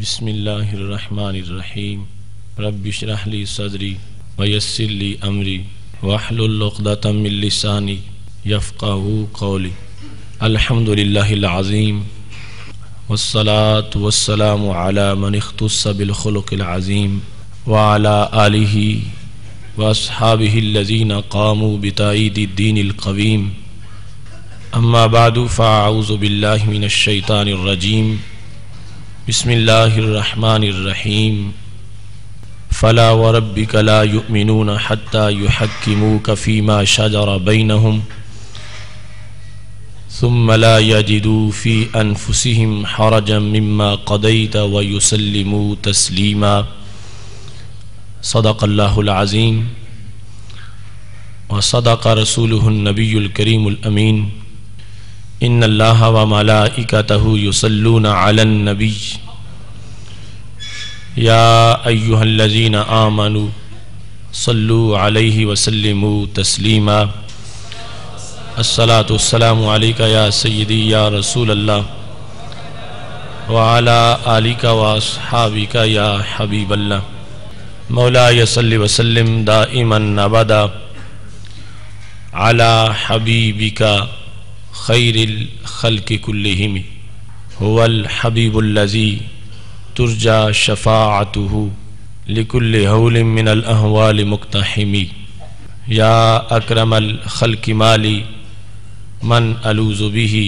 بسم اللہ الرحمن الرحیم رب اشرح لی صدری ویسر لی امری واحلل عقدۃ من لسانی یفقہوا قولی الحمد للہ العظیم والصلاة والسلام علی من اختص بالخلق العظیم وعلی آلہ واصحابہ الذین قاموا بتأیید الدین القویم اما بعد فاعوذ باللہ من الشیطان الرجیم بسم اللہ الرحمن الرحیم فلا وربک لا یؤمنون حتی یحکموک فیما شجر بینہم ثم لا یجدوا فی انفسہم حرجا مما قضیت ویسلموا تسلیما صدق اللہ العظیم وصدق رسولہ النبی الکریم الامین ان اللہ وملائکتہ یصلون علی النبی یا ایہا الذین آمنوا صلوا علیہ وسلموا تسلیما الصلاة والسلام علیکہ یا سیدی یا رسول اللہ وعلی آلک واصحابک یا حبیب اللہ مولاي صل وسلم دائما ابدا علی حبیبک خیر الخلق کلہم هو الحبیب الذی ترجى شفاعته لكل هول من الأهوال مقتحم يا أكرم الخلق مالي من ألوذ به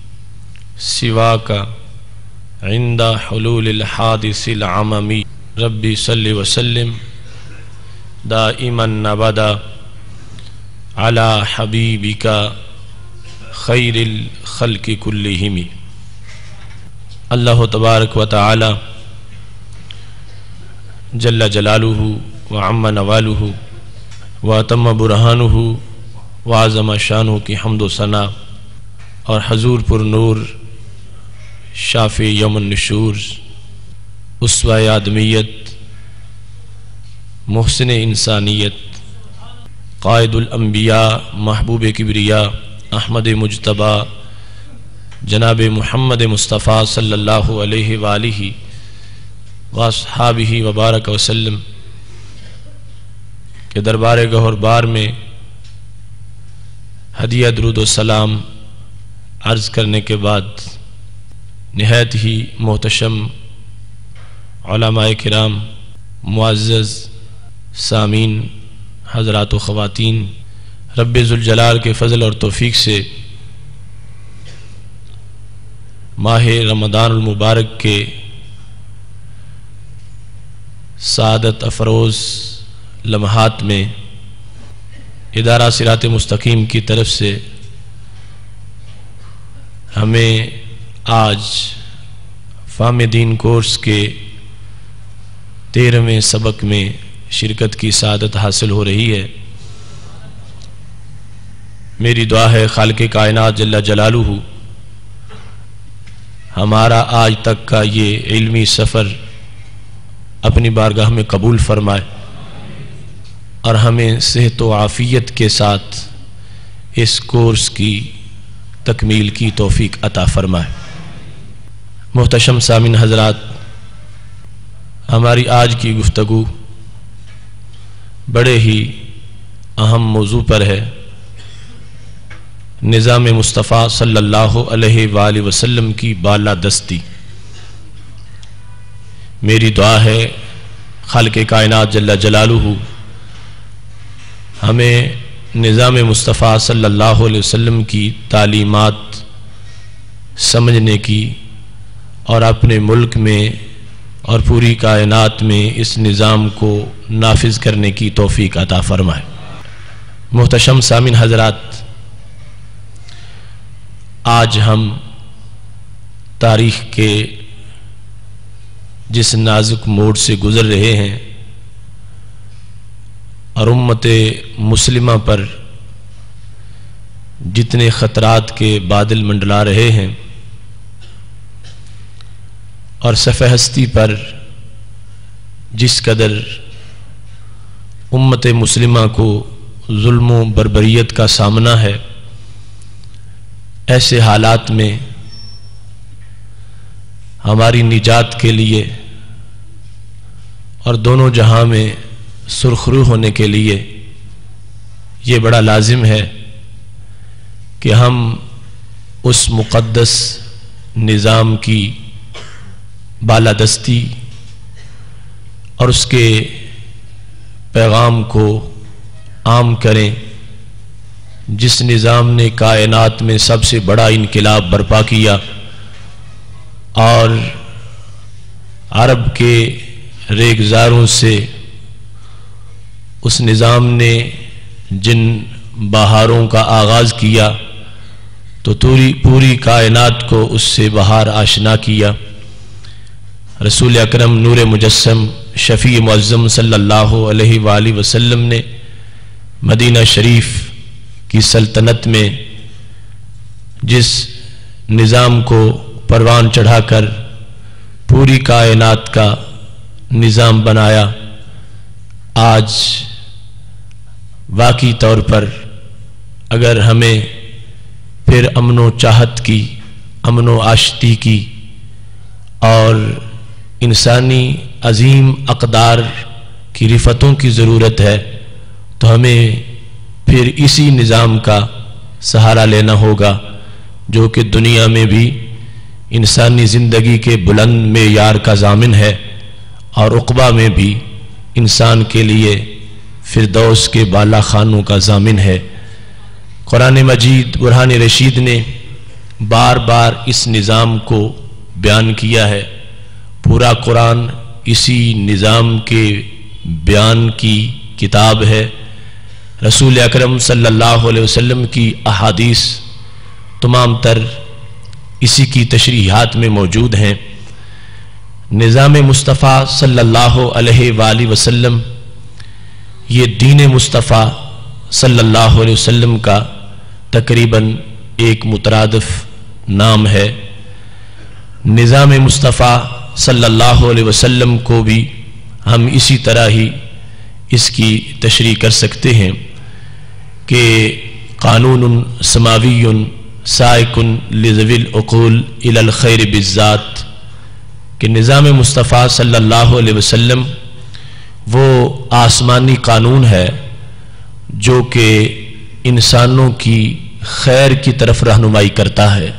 سواك عند حلول الحادث العمم ربي صل وسلم دائما أبدا على حبيبك خير الخلق كلهم اللہ تبارک و تعالی جل جلالہ وعم نوالہ واتم برہانہ وعظم شانہ کی حمد و ثنا اور حضور پر نور شافع یوم النشور اسوہ آدمیت محسن انسانیت قائد الانبیاء محبوب کبریاء احمد مجتبیٰ جناب محمد مصطفیٰ صلی اللہ علیہ وآلہ واصحابہ وبارک وسلم کے دربار گہر بار میں ہدیہ درود و سلام عرض کرنے کے بعد نہایت ہی محتشم علماء کرام معزز سامعین حضرات و خواتین رب ذوالجلال کے فضل اور توفیق سے ماہ رمضان المبارک کے سعادت افروز لمحات میں ادارہ صراط مستقیم کی طرف سے ہمیں آج فہم دین کورس کے 13ویں سبق میں شرکت کی سعادت حاصل ہو رہی ہے۔ میری دعا ہے خالق کائنات جل جلالہ ہمارا آج تک کا یہ علمی سفر اپنی بارگاہ میں قبول فرمائے اور ہمیں صحت و عافیت کے ساتھ اس کورس کی تکمیل کی توفیق عطا فرمائے۔ محتشم سامعین حضرات، ہماری آج کی گفتگو بڑے ہی اہم موضوع پر ہے، نظام مصطفیٰ صلی اللہ علیہ وآلہ وسلم کی بالادستی۔ میری دعا ہے خالق کائنات جل جلالہ ہمیں نظام مصطفیٰ صلی اللہ علیہ وسلم کی تعلیمات سمجھنے کی اور اپنے ملک میں اور پوری کائنات میں اس نظام کو نافذ کرنے کی توفیق عطا فرمائے۔ محتشم سامعین حضرات، آج ہم تاریخ کے جس نازک موڑ سے گزر رہے ہیں اور امت مسلمہ پر جتنے خطرات کے بادل منڈلا رہے ہیں اور صفحہ ہستی پر جس قدر امت مسلمہ کو ظلم و بربریت کا سامنا ہے، ایسے حالات میں ہماری نجات کے لیے اور دونوں جہاں میں سرخرو ہونے کے لیے یہ بڑا لازم ہے کہ ہم اس مقدس نظام کی بالادستی اور اس کے پیغام کو عام کریں، جس نظام نے کائنات میں سب سے بڑا انقلاب برپا کیا اور عرب کے ریگزاروں سے اس نظام نے جن بہاروں کا آغاز کیا تو پوری کائنات کو اس سے بہار آشنا کیا۔ رسول اکرم نور مجسم شفیع معظم صلی اللہ علیہ وآلہ وسلم نے مدینہ شریف کی سلطنت میں جس نظام کو پروان چڑھا کر پوری کائنات کا نظام بنایا، آج واقعی طور پر اگر ہمیں پھر امن و چاہت کی، امن و آشتی کی اور انسانی عظیم اقدار کی رفتوں کی ضرورت ہے تو ہمیں پھر اسی نظام کا سہارا لینا ہوگا جو کہ دنیا میں بھی انسانی زندگی کے بلند معیار کا ضامن ہے اور عقبہ میں بھی انسان کے لیے فردوس کے بالا خانوں کا ضامن ہے۔ قرآن مجید برہان رشید نے بار بار اس نظام کو بیان کیا ہے۔ پورا قرآن اسی نظام کے بیان کی کتاب ہے۔ رسول اکرم صلی اللہ علیہ وسلم کی احادیث تمام تر اسی کی تشریحات میں موجود ہیں۔ نظام مصطفیٰ صلی اللہ علیہ وآلہ وسلم یہ دین مصطفیٰ صلی اللہ علیہ وسلم کا تقریباً ایک مترادف نام ہے۔ نظام مصطفیٰ صلی اللہ علیہ وسلم کو بھی ہم اسی طرح ہی اس کی تشریح کر سکتے ہیں کہ قانون سماوی سائق لذوی العقول الی الخیر بالذات، کہ نظام مصطفیٰ صلی اللہ علیہ وسلم وہ آسمانی قانون ہے جو کہ انسانوں کی خیر کی طرف رہنمائی کرتا ہے،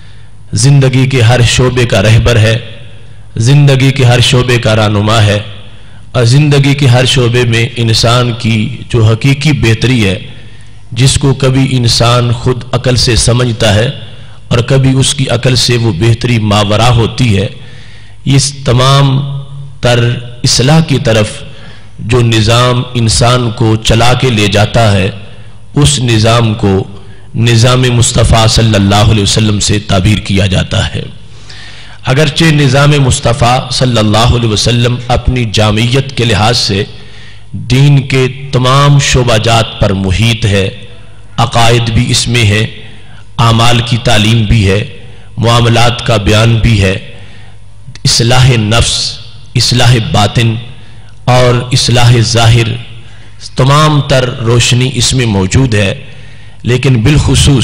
زندگی کے ہر شعبے کا رہبر ہے، زندگی کے ہر شعبے کا رہنما ہے، اور زندگی کے ہر شعبے میں انسان کی جو حقیقی بہتری ہے، جس کو کبھی انسان خود عقل سے سمجھتا ہے اور کبھی اس کی عقل سے وہ بہتری ماورا ہوتی ہے، اس تمام تر اصلاح کی طرف جو نظام انسان کو چلا کے لے جاتا ہے، اس نظام کو نظام مصطفیٰ صلی اللہ علیہ وسلم سے تعبیر کیا جاتا ہے۔ اگرچہ نظام مصطفیٰ صلی اللہ علیہ وسلم اپنی جامعیت کے لحاظ سے دین کے تمام شعبہ جات پر محیط ہے، عقائد بھی اس میں ہے، اعمال کی تعلیم بھی ہے، معاملات کا بیان بھی ہے، اصلاح نفس، اصلاح باطن اور اصلاح ظاہر تمام تر روشنی اس میں موجود ہے، لیکن بالخصوص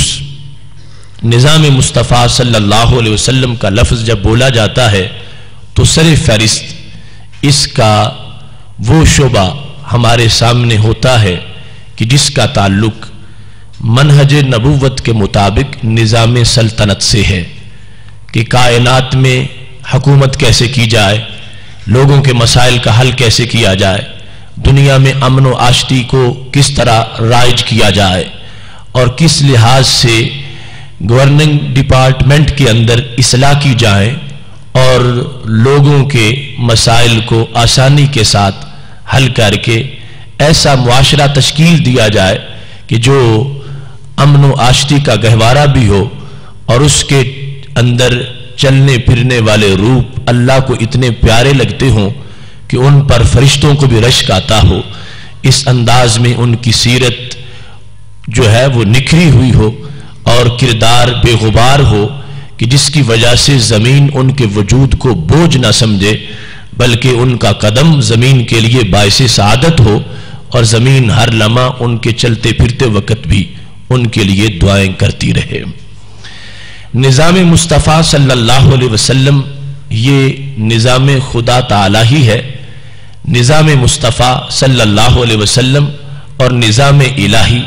نظام مصطفیٰ صلی اللہ علیہ وسلم کا لفظ جب بولا جاتا ہے تو سر فہرست اس کا وہ شعبہ ہمارے سامنے ہوتا ہے کہ جس کا تعلق منہج نبوت کے مطابق نظام سلطنت سے ہے، کہ کائنات میں حکومت کیسے کی جائے، لوگوں کے مسائل کا حل کیسے کیا جائے، دنیا میں امن و آشتی کو کس طرح رائج کیا جائے، اور کس لحاظ سے گورننگ ڈپارٹمنٹ کے اندر اصلاح کی جائے اور لوگوں کے مسائل کو آسانی کے ساتھ حل کر کے ایسا معاشرہ تشکیل دیا جائے کہ جو امن و آشتی کا گہوارہ بھی ہو اور اس کے اندر چلنے پھرنے والے روپ اللہ کو اتنے پیارے لگتے ہوں کہ ان پر فرشتوں کو بھی رشک آتا ہو، اس انداز میں ان کی سیرت جو ہے وہ نکھری ہوئی ہو اور کردار بے غبار ہو کہ جس کی وجہ سے زمین ان کے وجود کو بوجھ نہ سمجھے بلکہ ان کا قدم زمین کے لیے باعث سعادت ہو اور زمین ہر لمحہ ان کے چلتے پھرتے وقت بھی ان کے لیے دعائیں کرتی رہے۔ نظام مصطفیٰ صلی اللہ علیہ وسلم یہ نظام خدا تعالی ہی ہے، نظام مصطفیٰ صلی اللہ علیہ وسلم اور نظام الہی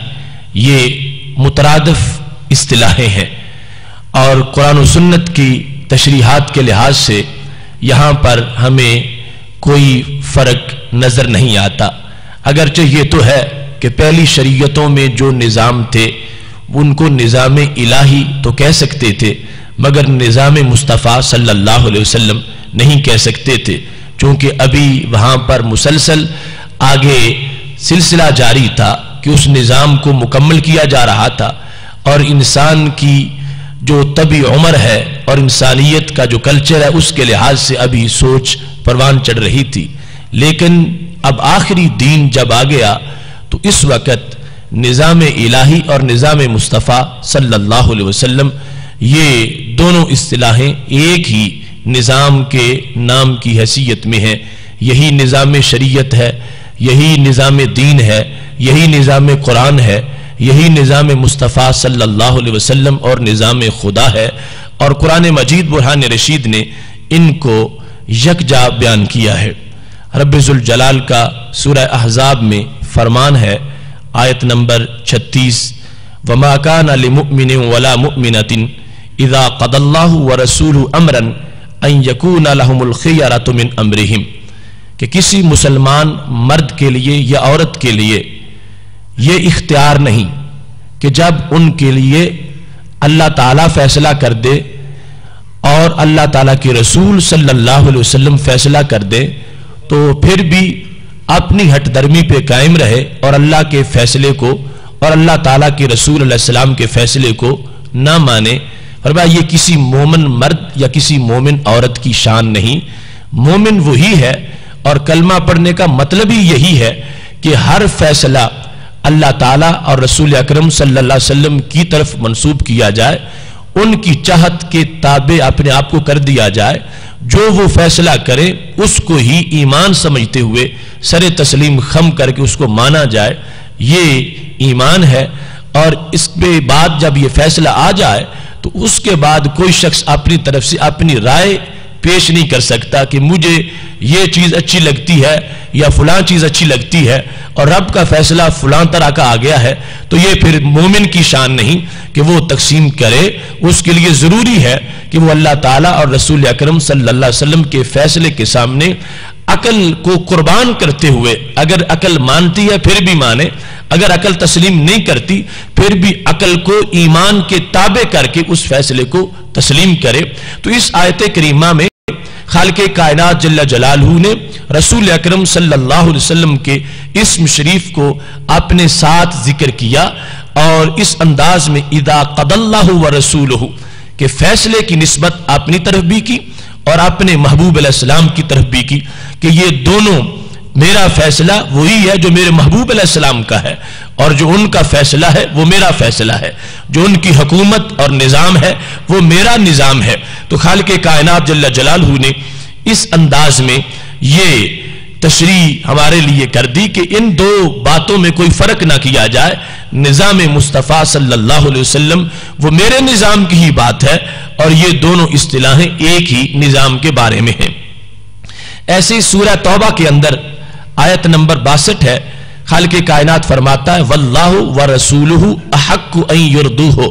یہ مترادف اصطلاحیں ہیں، اور قرآن و سنت کی تشریحات کے لحاظ سے یہاں پر ہمیں کوئی فرق نظر نہیں آتا۔ اگرچہ یہ تو ہے کہ پہلی شریعتوں میں جو نظام تھے ان کو نظام الہی تو کہہ سکتے تھے، مگر نظام مصطفیٰ صلی اللہ علیہ وسلم نہیں کہہ سکتے تھے، چونکہ ابھی وہاں پر مسلسل آگے سلسلہ جاری تھا کہ اس نظام کو مکمل کیا جا رہا تھا، اور انسان کی جو طبی عمر ہے اور انسانیت کا جو کلچر ہے اس کے لحاظ سے ابھی سوچ پروان چڑھ رہی تھی۔ لیکن اب آخری دین جب آ گیا تو اس وقت نظام الہی اور نظام مصطفیٰ صلی اللہ علیہ وسلم یہ دونوں اصطلاحیں ایک ہی نظام کے نام کی حیثیت میں ہیں۔ یہی نظام شریعت ہے، یہی نظام دین ہے، یہی نظام قرآن ہے، یہی نظام مصطفیٰ صلی اللہ علیہ وسلم اور نظام خدا ہے، اور قرآن مجید برہان رشید نے ان کو یکجا بیان کیا ہے۔ رب ذوالجلال کا سورہ احزاب میں فرمان ہے، آیت نمبر 36، وَمَا كَانَ لِمُؤْمِنٍ وَلَا مُؤْمِنَةٍ إِذَا قَضَى اللَّهُ وَرَسُولُهُ أَمْرًا أَن يَكُونَ لَهُمُ الْخِيَرَةُ مِنْ أَمْرِهِمْ، کہ کسی مسلمان مرد کے لیے یا عورت کے لیے یہ اختیار نہیں کہ جب ان کے لیے اللہ تعالیٰ فیصلہ کر دے اور اللہ تعالیٰ کے رسول صلی اللہ علیہ وسلم فیصلہ کر دے تو پھر بھی اپنی ہٹ درمی پہ قائم رہے اور اللہ کے فیصلے کو اور اللہ تعالیٰ کے رسول علیہ السلام کے فیصلے کو نہ مانے۔ فرمایا یہ کسی مومن مرد یا کسی مومن عورت کی شان نہیں، مومن وہی ہے، اور کلمہ پڑھنے کا مطلب ہی یہی ہے کہ ہر فیصلہ اللہ تعالیٰ اور رسول اکرم صلی اللہ علیہ وسلم کی طرف منسوب کیا جائے، ان کی چاہت کے تابع اپنے آپ کو کر دیا جائے، جو وہ فیصلہ کرے اس کو ہی ایمان سمجھتے ہوئے سر تسلیم خم کر کے اس کو مانا جائے، یہ ایمان ہے۔ اور اس کے بعد جب یہ فیصلہ آ جائے تو اس کے بعد کوئی شخص اپنی طرف سے اپنی رائے پیش نہیں کر سکتا کہ مجھے یہ چیز اچھی لگتی ہے یا فلاں چیز اچھی لگتی ہے اور رب کا فیصلہ فلاں طرح کا آ گیا ہے، تو یہ پھر مومن کی شان نہیں کہ وہ تقسیم کرے۔ اس کے لیے ضروری ہے کہ وہ اللہ تعالیٰ اور رسول اکرم صلی اللہ علیہ وسلم کے فیصلے کے سامنے عقل کو قربان کرتے ہوئے، اگر عقل مانتی ہے پھر بھی مانے، اگر عقل تسلیم نہیں کرتی پھر بھی عقل کو ایمان کے تابع کر کے اس فیصلے کو تسلیم کرے۔ تو اس آیت کریمہ میں خالق کائنات جل جلالہ نے رسول اکرم صلی اللہ علیہ وسلم کے اسم شریف کو اپنے ساتھ ذکر کیا، اور اس انداز میں اذا قضى اللہ ورسولہ کہ فیصلے کی نسبت اپنی طرف بھی کی اور اپنے محبوب علیہ السلام کی طرف بھی کی کہ یہ دونوں، میرا فیصلہ وہی ہے جو میرے محبوب علیہ السلام کا ہے، اور جو ان کا فیصلہ ہے وہ میرا فیصلہ ہے، جو ان کی حکومت اور نظام ہے وہ میرا نظام ہے۔ تو خالق کائنات جل جلالہ نے اس انداز میں یہ تشریح ہمارے لیے کر دی کہ ان دو باتوں میں کوئی فرق نہ کیا جائے، نظام مصطفیٰ صلی اللہ علیہ وسلم وہ میرے نظام کی ہی بات ہے، اور یہ دونوں اصطلاحیں ایک ہی نظام کے بارے میں ہیں۔ ایسے ہی سورہ توبہ کے اندر آیت نمبر 62 ہے، خالق کائنات فرماتا ہے واللہ ورسولہ احق ان یرضوہ،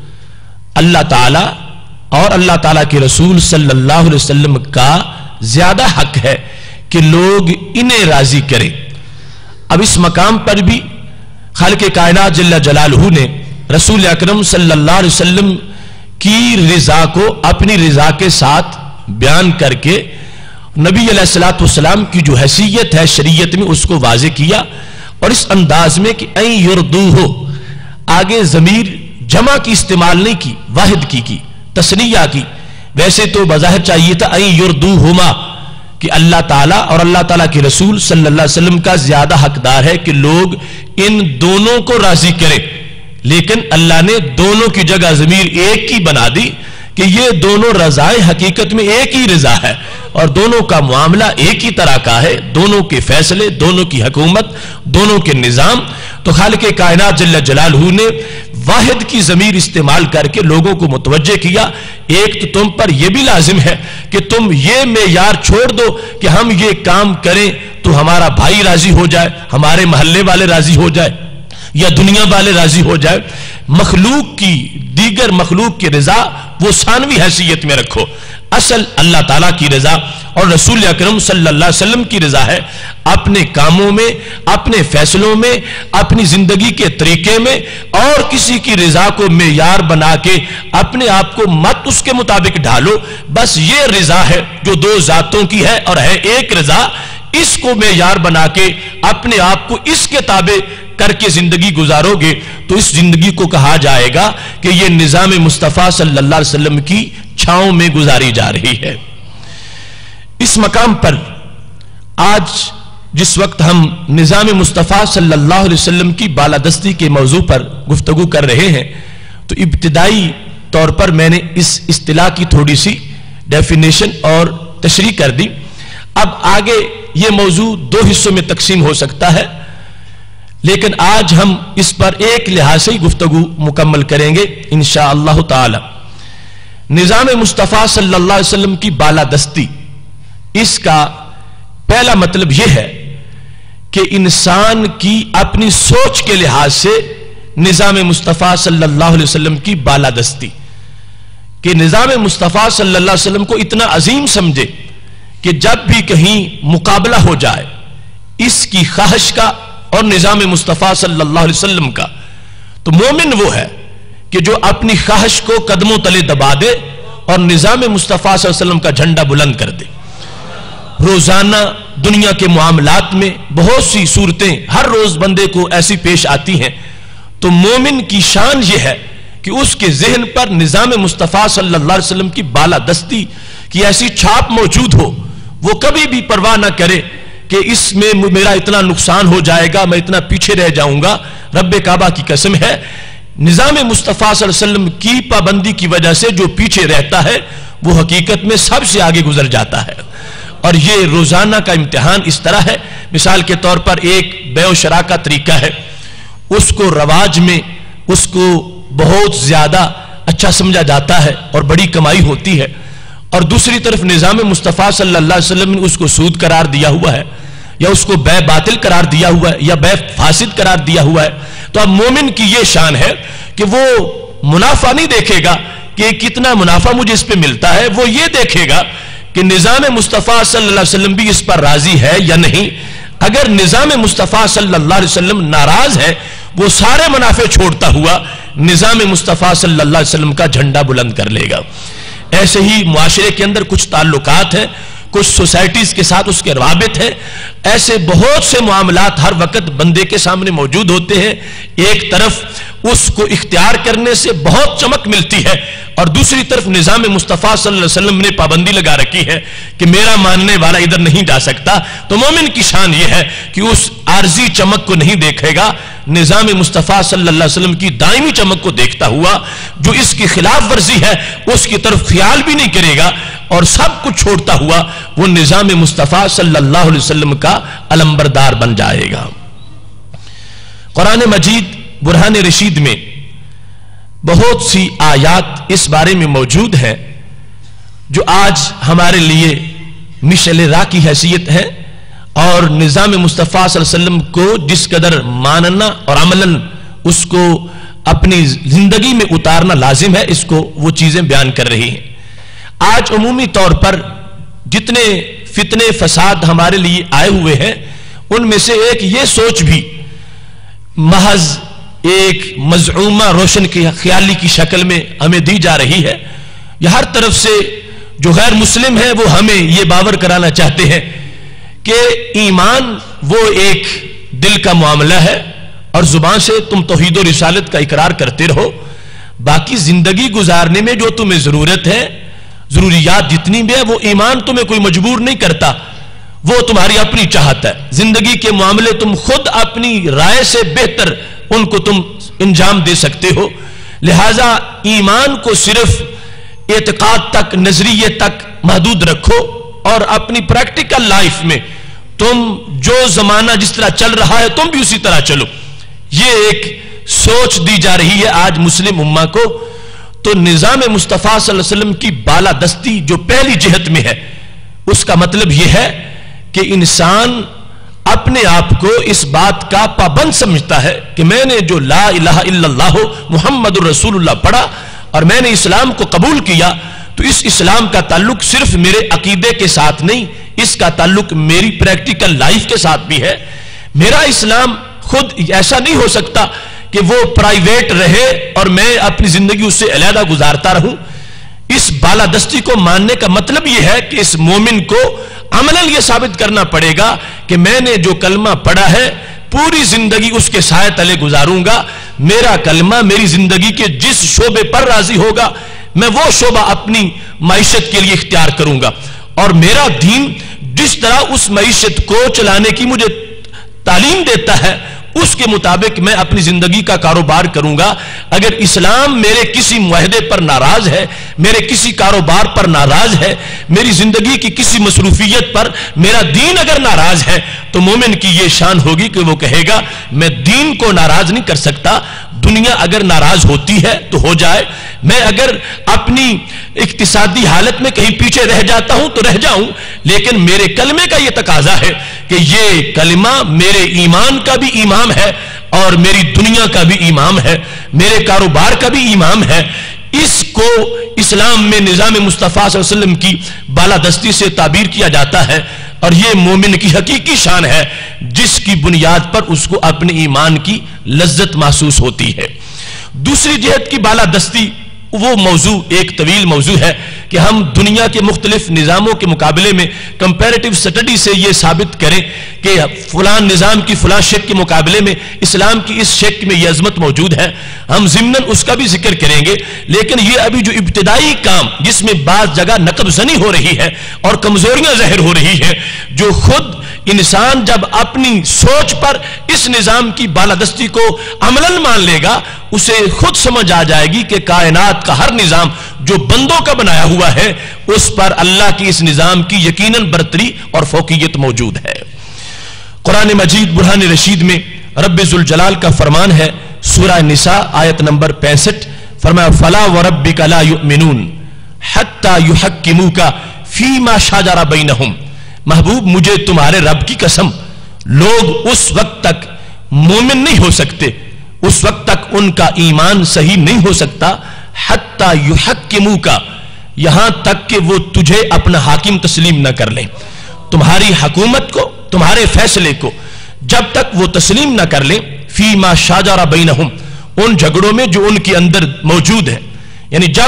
اللہ تعالیٰ اور اللہ تعالیٰ کے رسول صلی اللہ علیہ وسلم کا زیادہ حق ہے کہ لوگ انہیں راضی کریں۔ اب اس مقام پر بھی خالق کائنات جل جلالہ نے رسول اکرم صلی اللہ علیہ وسلم کی رضا کو اپنی رضا کے ساتھ بیان کر کے نبی علیہ السلام کی جو حیثیت ہے شریعت میں اس کو واضح کیا، اور اس انداز میں کہ این یردوہ، آگے ضمیر جمع کی استعمال نہیں کی، واحد کی تثنیہ کی۔ ویسے تو بظاہر چاہیے تھا این یردوہما، کہ اللہ تعالیٰ اور اللہ تعالیٰ کے رسول صلی اللہ علیہ وسلم کا زیادہ حقدار ہے کہ لوگ ان دونوں کو راضی کریں، لیکن اللہ نے دونوں کی جگہ ضمیر ایک کی بنا دی کہ یہ دونوں رضائیں حقیقت میں ایک ہی رضا ہے، اور دونوں کا معاملہ ایک ہی طرح کا ہے، دونوں کے فیصلے، دونوں کی حکومت، دونوں کے نظام۔ تو خالق کائنات جل جلالہ نے واحد کی ضمیر استعمال کر کے لوگوں کو متوجہ کیا، ایک تو تم پر یہ بھی لازم ہے کہ تم یہ معیار چھوڑ دو کہ ہم یہ کام کریں تو ہمارا بھائی راضی ہو جائے, ہمارے محلے والے راضی ہو جائے, یا دنیا والے راضی ہو جائے. مخلوق کی, دیگر مخلوق کی رضا وہ ثانوی حیثیت میں رکھو. اصل اللہ تعالیٰ کی رضا اور رسول اکرم صلی اللہ علیہ وسلم کی رضا ہے. اپنے کاموں میں, اپنے فیصلوں میں, اپنی زندگی کے طریقے میں, اور کسی کی رضا کو معیار بنا کے اپنے آپ کو مت اس کے مطابق ڈھالو. بس یہ رضا ہے جو دو ذاتوں کی ہے اور ہے ایک رضا. اس کو معیار بنا کے اپنے آپ کو اس کے تابع کر کے زندگی گزارو گے تو اس زندگی کو کہا جائے گا کہ یہ نظام مصطفیٰ صلی اللہ علیہ وسلم کی چھاؤں میں گزاری جا رہی ہے. اس مقام پر آج جس وقت ہم نظام مصطفیٰ صلی اللہ علیہ وسلم کی بالادستی کے موضوع پر گفتگو کر رہے ہیں تو ابتدائی طور پر میں نے اس اصطلاح کی تھوڑی سی ڈیفینیشن اور تشریح کر دی. اب آگے یہ موضوع دو حصوں میں تقسیم ہو سکتا ہے, لیکن آج ہم اس پر ایک لحاظ سے گفتگو مکمل کریں گے انشاءاللہ تعالی. نظام مصطفیٰ صلی اللہ علیہ وسلم کی بالادستی, اس کا پہلا مطلب یہ ہے کہ انسان کی اپنی سوچ کے لحاظ سے نظام مصطفیٰ صلی اللہ علیہ وسلم کی بالادستی, کہ نظام مصطفیٰ صلی اللہ علیہ وسلم کو اتنا عظیم سمجھے کہ جب بھی کہیں مقابلہ ہو جائے اس کی خواہش کا اور نظام مصطفیٰ صلی اللہ علیہ وسلم کا, تو مومن وہ ہے کہ جو اپنی خواہش کو قدموں تلے دبا دے اور نظام مصطفیٰ صلی اللہ علیہ وسلم کا جھنڈا بلند کر دے. روزانہ دنیا کے معاملات میں بہت سی صورتیں ہر روز بندے کو ایسی پیش آتی ہیں, تو مومن کی شان یہ ہے کہ اس کے ذہن پر نظام مصطفیٰ صلی اللہ علیہ وسلم کی بالادستی کی ایسی چھاپ موجود ہو, وہ کبھی بھی پرواہ نہ کرے کہ اس میں میرا اتنا نقصان ہو جائے گا, میں اتنا پیچھے رہ جاؤں گا. رب کعبہ کی قسم ہے, نظام مصطفیٰ صلی اللہ علیہ وسلم کی پابندی کی وجہ سے جو پیچھے رہتا ہے وہ حقیقت میں سب سے آگے گزر جاتا ہے. اور یہ روزانہ کا امتحان اس طرح ہے, مثال کے طور پر ایک بیع و شراء کا طریقہ ہے, اس کو رواج میں اس کو بہت زیادہ اچھا سمجھا جاتا ہے اور بڑی کمائی ہوتی ہے, اور دوسری طرف نظام مصطفیٰ صلی اللہ علیہ وسلم نے اس کو سود قرار دیا ہوا ہے, یا اس کو بیع باطل قرار دیا ہوا ہے, یا بیع فاسد قرار دیا ہوا ہے. تو اب مومن کی یہ شان ہے کہ وہ منافع نہیں دیکھے گا کہ کتنا منافع مجھے اس پہ ملتا ہے, وہ یہ دیکھے گا کہ نظام مصطفیٰ صلی اللہ علیہ وسلم بھی اس پر راضی ہے یا نہیں. اگر نظام مصطفیٰ صلی اللہ علیہ وسلم ناراض ہے, وہ سارے منافع چھوڑتا ہوا نظام مصطفیٰ صلی اللہ علیہ وسلم کا جھنڈا بلند کر لے گا. ایسے ہی معاشرے کے اندر کچھ تعلقات ہیں, کچھ سوسائٹیز کے ساتھ اس کے روابط ہیں, ایسے بہت سے معاملات ہر وقت بندے کے سامنے موجود ہوتے ہیں. ایک طرف اس کو اختیار کرنے سے بہت چمک ملتی ہے, اور دوسری طرف نظام مصطفیٰ صلی اللہ علیہ وسلم نے پابندی لگا رکھی ہے کہ میرا ماننے والا ادھر نہیں جا سکتا. تو مومن کی شان یہ ہے کہ اس عارضی چمک کو نہیں دیکھے گا, نظام مصطفیٰ صلی اللہ علیہ وسلم کی دائمی چمک کو دیکھتا ہوا جو اس کی خلاف ورزی ہے اس کی طرف خیال بھی نہیں کرے گا, اور سب کچھ چھوڑتا ہوا وہ نظام مصطفیٰ صلی اللہ علیہ وسلم کا علمبردار بن جائے گا. قرآن مجید برہان رشید میں بہت سی آیات اس بارے میں موجود ہیں جو آج ہمارے لیے مشعل راہ کی حیثیت ہے, اور نظام مصطفیٰ صلی اللہ علیہ وسلم کو جس قدر ماننا اور عملاً اس کو اپنی زندگی میں اتارنا لازم ہے, اس کو وہ چیزیں بیان کر رہی ہیں. آج عمومی طور پر جتنے فتنے فساد ہمارے لیے آئے ہوئے ہیں ان میں سے ایک یہ سوچ بھی محض ایک مزعومہ روشن کی خیالی کی شکل میں ہمیں دی جا رہی ہے, یا ہر طرف سے جو غیر مسلم ہیں وہ ہمیں یہ باور کرانا چاہتے ہیں کہ ایمان وہ ایک دل کا معاملہ ہے اور زبان سے تم توحید و رسالت کا اقرار کرتے رہو, باقی زندگی گزارنے میں جو تمہیں ضرورت ہے, ضروریات جتنی بھی ہے, وہ ایمان تمہیں کوئی مجبور نہیں کرتا, وہ تمہاری اپنی چاہت ہے. زندگی کے معاملے تم خود اپنی رائے سے بہتر ان کو تم انجام دے سکتے ہو. لہذا ایمان کو صرف اعتقاد تک, نظریے تک محدود رکھو, اور اپنی پریکٹیکل لائف میں تم جو زمانہ جس طرح چل رہا ہے تم بھی اسی طرح چلو. یہ ایک سوچ دی جا رہی ہے آج مسلم امہ کو. تو نظام مصطفیٰ صلی اللہ علیہ وسلم کی بالادستی جو پہلی جہت میں ہے, اس کا مطلب یہ ہے کہ انسان اپنے آپ کو اس بات کا پابند سمجھتا ہے کہ میں نے جو لا الہ الا اللہ محمد الرسول اللہ پڑھا اور میں نے اسلام کو قبول کیا، تو اس اسلام کا تعلق صرف میرے عقیدے کے ساتھ نہیں، اس کا تعلق میری پریکٹیکل لائف کے ساتھ بھی ہے۔ میرا اسلام خود ایسا نہیں ہو سکتا کہ وہ پرائیویٹ رہے اور میں اپنی زندگی اس سے علیحدہ گزارتا رہوں۔ اس بالادستی کو ماننے کا مطلب یہ ہے کہ اس مومن کو عملاً یہ ثابت کرنا پڑے گا کہ میں نے جو کلمہ پڑھا ہے پوری زندگی اس کے سائے تلے گزاروں گا۔ میرا کلمہ میری زندگی کے جس شعبے پر راضی ہوگا میں وہ شعبہ اپنی معیشت کے لیے اختیار کروں گا، اور میرا دین جس طرح اس معیشت کو چلانے کی مجھے تعلیم دیتا ہے اس کے مطابق میں اپنی زندگی کا کاروبار کروں گا۔ اگر اسلام میرے کسی معاہدے پر ناراض ہے، میرے کسی کاروبار پر ناراض ہے، میری زندگی کی کسی مصروفیت پر میرا دین اگر ناراض ہے، تو مومن کی یہ شان ہوگی کہ وہ کہے گا میں دین کو ناراض نہیں کر سکتا، دنیا اگر ناراض ہوتی ہے تو ہو جائے، میں اگر اپنی اقتصادی حالت میں کہیں پیچھے رہ جاتا ہوں تو رہ جاؤں، لیکن میرے کلمے کا یہ تقاضا ہے کہ یہ کلمہ میرے ایمان کا بھی امام ہے اور میری دنیا کا بھی امام ہے، میرے کاروبار کا بھی امام ہے۔ اس کو اسلام میں نظام مصطفیٰ صلی اللہ علیہ وسلم کی بالادستی سے تعبیر کیا جاتا ہے، اور یہ مومن کی حقیقی شان ہے جس کی بنیاد پر اس کو اپنے ایمان کی لذت محسوس ہوتی ہے۔ دوسری جہت کی بالادستی وہ موضوع ایک طویل موضوع ہے کہ ہم دنیا کے مختلف نظاموں کے مقابلے میں کمپیریٹیو سٹڈی سے یہ ثابت کریں کہ فلان نظام کی فلان شک کے مقابلے میں اسلام کی اس شک میں یہ عظمت موجود ہے، ہم ضمناً اس کا بھی ذکر کریں گے۔ لیکن یہ ابھی جو ابتدائی کام جس میں بعض جگہ نقب زنی ہو رہی ہے اور کمزوریاں ظاہر ہو رہی ہیں، جو خود انسان جب اپنی سوچ پر اس نظام کی بالادستی کو عملاً مان لے گا، اسے خود سمجھ آ جائے گی کہ کائنات کا ہر نظام جو بندوں کا بنایا ہوا ہے اس پر اللہ کی اس نظام کی یقیناً برتری اور فوقیت موجود ہے۔ قرآن مجید برہان رشید میں رب ذوالجلال کا فرمان ہے، سورہ نساء آیت نمبر 65، فرمایا فَلَا وَرَبِّكَ لَا يُؤْمِنُونَ حَتَّى يُحَكِّمُوكَ فِيمَا شَجَرَ بَيْنَهُمْ۔ محبوب مجھے تمہارے رب کی قسم، لوگ اس وقت تک مومن نہیں ہو سکتے، اس وقت تک ان کا ایمان صحیح نہیں ہو سکتا، حتی یحکموک، یہاں تک کہ وہ تجھے اپنا حاکم تسلیم نہ کر لیں۔ تمہاری حکومت کو، تمہارے فیصلے کو جب تک وہ تسلیم نہ کر لیں، فیما شاجر بینہم، ان جھگڑوں میں جو ان کے اندر موجود ہے، یعنی جب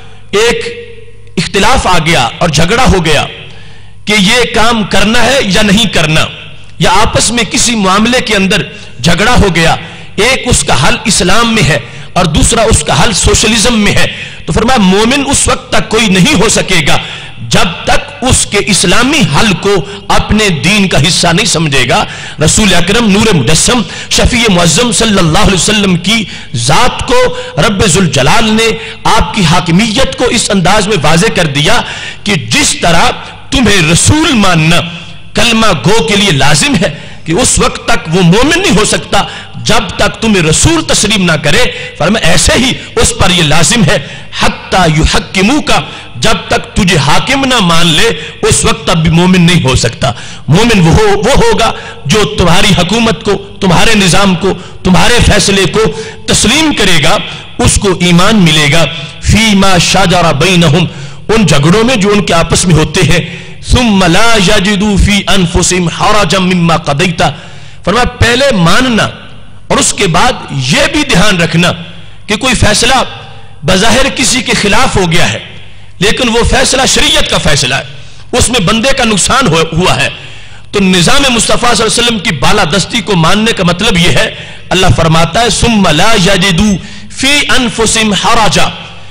ایک اختلاف آ گیا اور جھگڑا ہو گیا کہ یہ کام کرنا ہے یا نہیں کرنا، یا آپس میں کسی معاملے کے اندر جھگڑا ہو گیا، ایک اس کا حل اسلام میں ہے اور دوسرا اس کا حل سوشلزم میں ہے، تو فرمایا مومن اس وقت تک کوئی نہیں ہو سکے گا جب تک اس کے اسلامی حل کو اپنے دین کا حصہ نہیں سمجھے گا۔ رسول اکرم نور مجسم شفیع معظم صلی اللہ علیہ وسلم کی ذات کو رب ذوالجلال نے آپ کی حاکمیت کو اس انداز میں واضح کر دیا کہ جس طرح تمہیں رسول ماننا کلمہ گو کے لیے لازم ہے کہ اس وقت تک وہ مومن نہیں ہو سکتا جب تک تمہیں رسول تسلیم نہ کرے، فرمایا ایسے ہی اس پر یہ لازم ہے حتی یحکموک، جب تک تجھے حاکم نہ مان لے اس وقت تک بھی مومن نہیں ہو سکتا۔ مومن وہ ہوگا جو تمہاری حکومت کو، تمہارے نظام کو، تمہارے فیصلے کو تسلیم کرے گا، اس کو ایمان ملے گا۔ فیما شاجر بینہم، ان جھگڑوں میں جو ان کے آپس میں ہوتے ہیں، ثم لا یجدوا فی انفسہم حرجا مما قضیت، فرمایا پہلے ماننا اور اس کے بعد یہ بھی دھیان رکھنا کہ کوئی فیصلہ بظاہر کسی کے خلاف ہو گیا ہے لیکن وہ فیصلہ شریعت کا فیصلہ ہے، اس میں بندے کا نقصان ہوا ہے، تو نظام مصطفیٰ صلی اللہ علیہ وسلم کی بالادستی کو ماننے کا مطلب یہ ہے، اللہ فرماتا ہے ثم لا یجدوا فی انفسہم حرجا،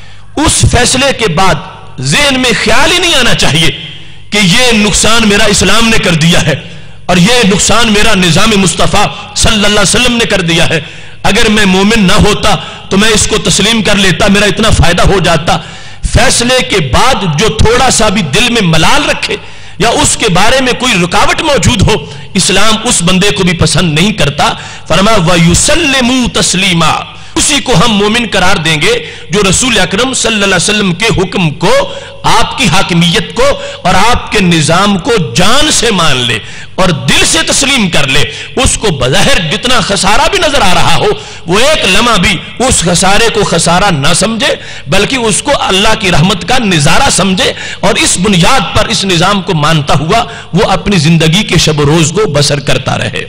اس فیصلے کے بعد ذہن میں خیال ہی نہیں آنا چاہیے کہ یہ نقصان میرا اسلام نے کر دیا ہے اور یہ نقصان میرا نظام مصطفیٰ صلی اللہ علیہ وسلم نے کر دیا ہے، اگر میں مومن نہ ہوتا تو میں اس کو تسلیم کر لیتا، میرا اتنا فائدہ ہو جاتا۔ فیصلے کے بعد جو تھوڑا سا بھی دل میں ملال رکھے یا اس کے بارے میں کوئی رکاوٹ موجود ہو، اسلام اس بندے کو بھی پسند نہیں کرتا۔ فرمایا وَيُسَلِّمُوا تسلیما، उसी को हम मोमिन करार देंगे जो रसूल अकरम सल्लल्लाहु अलैहि वसल्लम के हुक्म को, आपकी हाकिमियत को और आपके निजाम को जान से मान ले और दिल से तस्लीम कर ले। उसको बज़ाहिर जितना खसारा भी नजर आ रहा हो, वो एक लम्हा भी उस खसारे को खसारा ना समझे, बल्कि उसको अल्लाह की रहमत का निजारा समझे और इस बुनियाद पर इस निजाम को मानता हुआ वो अपनी जिंदगी के शब रोज को बसर करता रहे।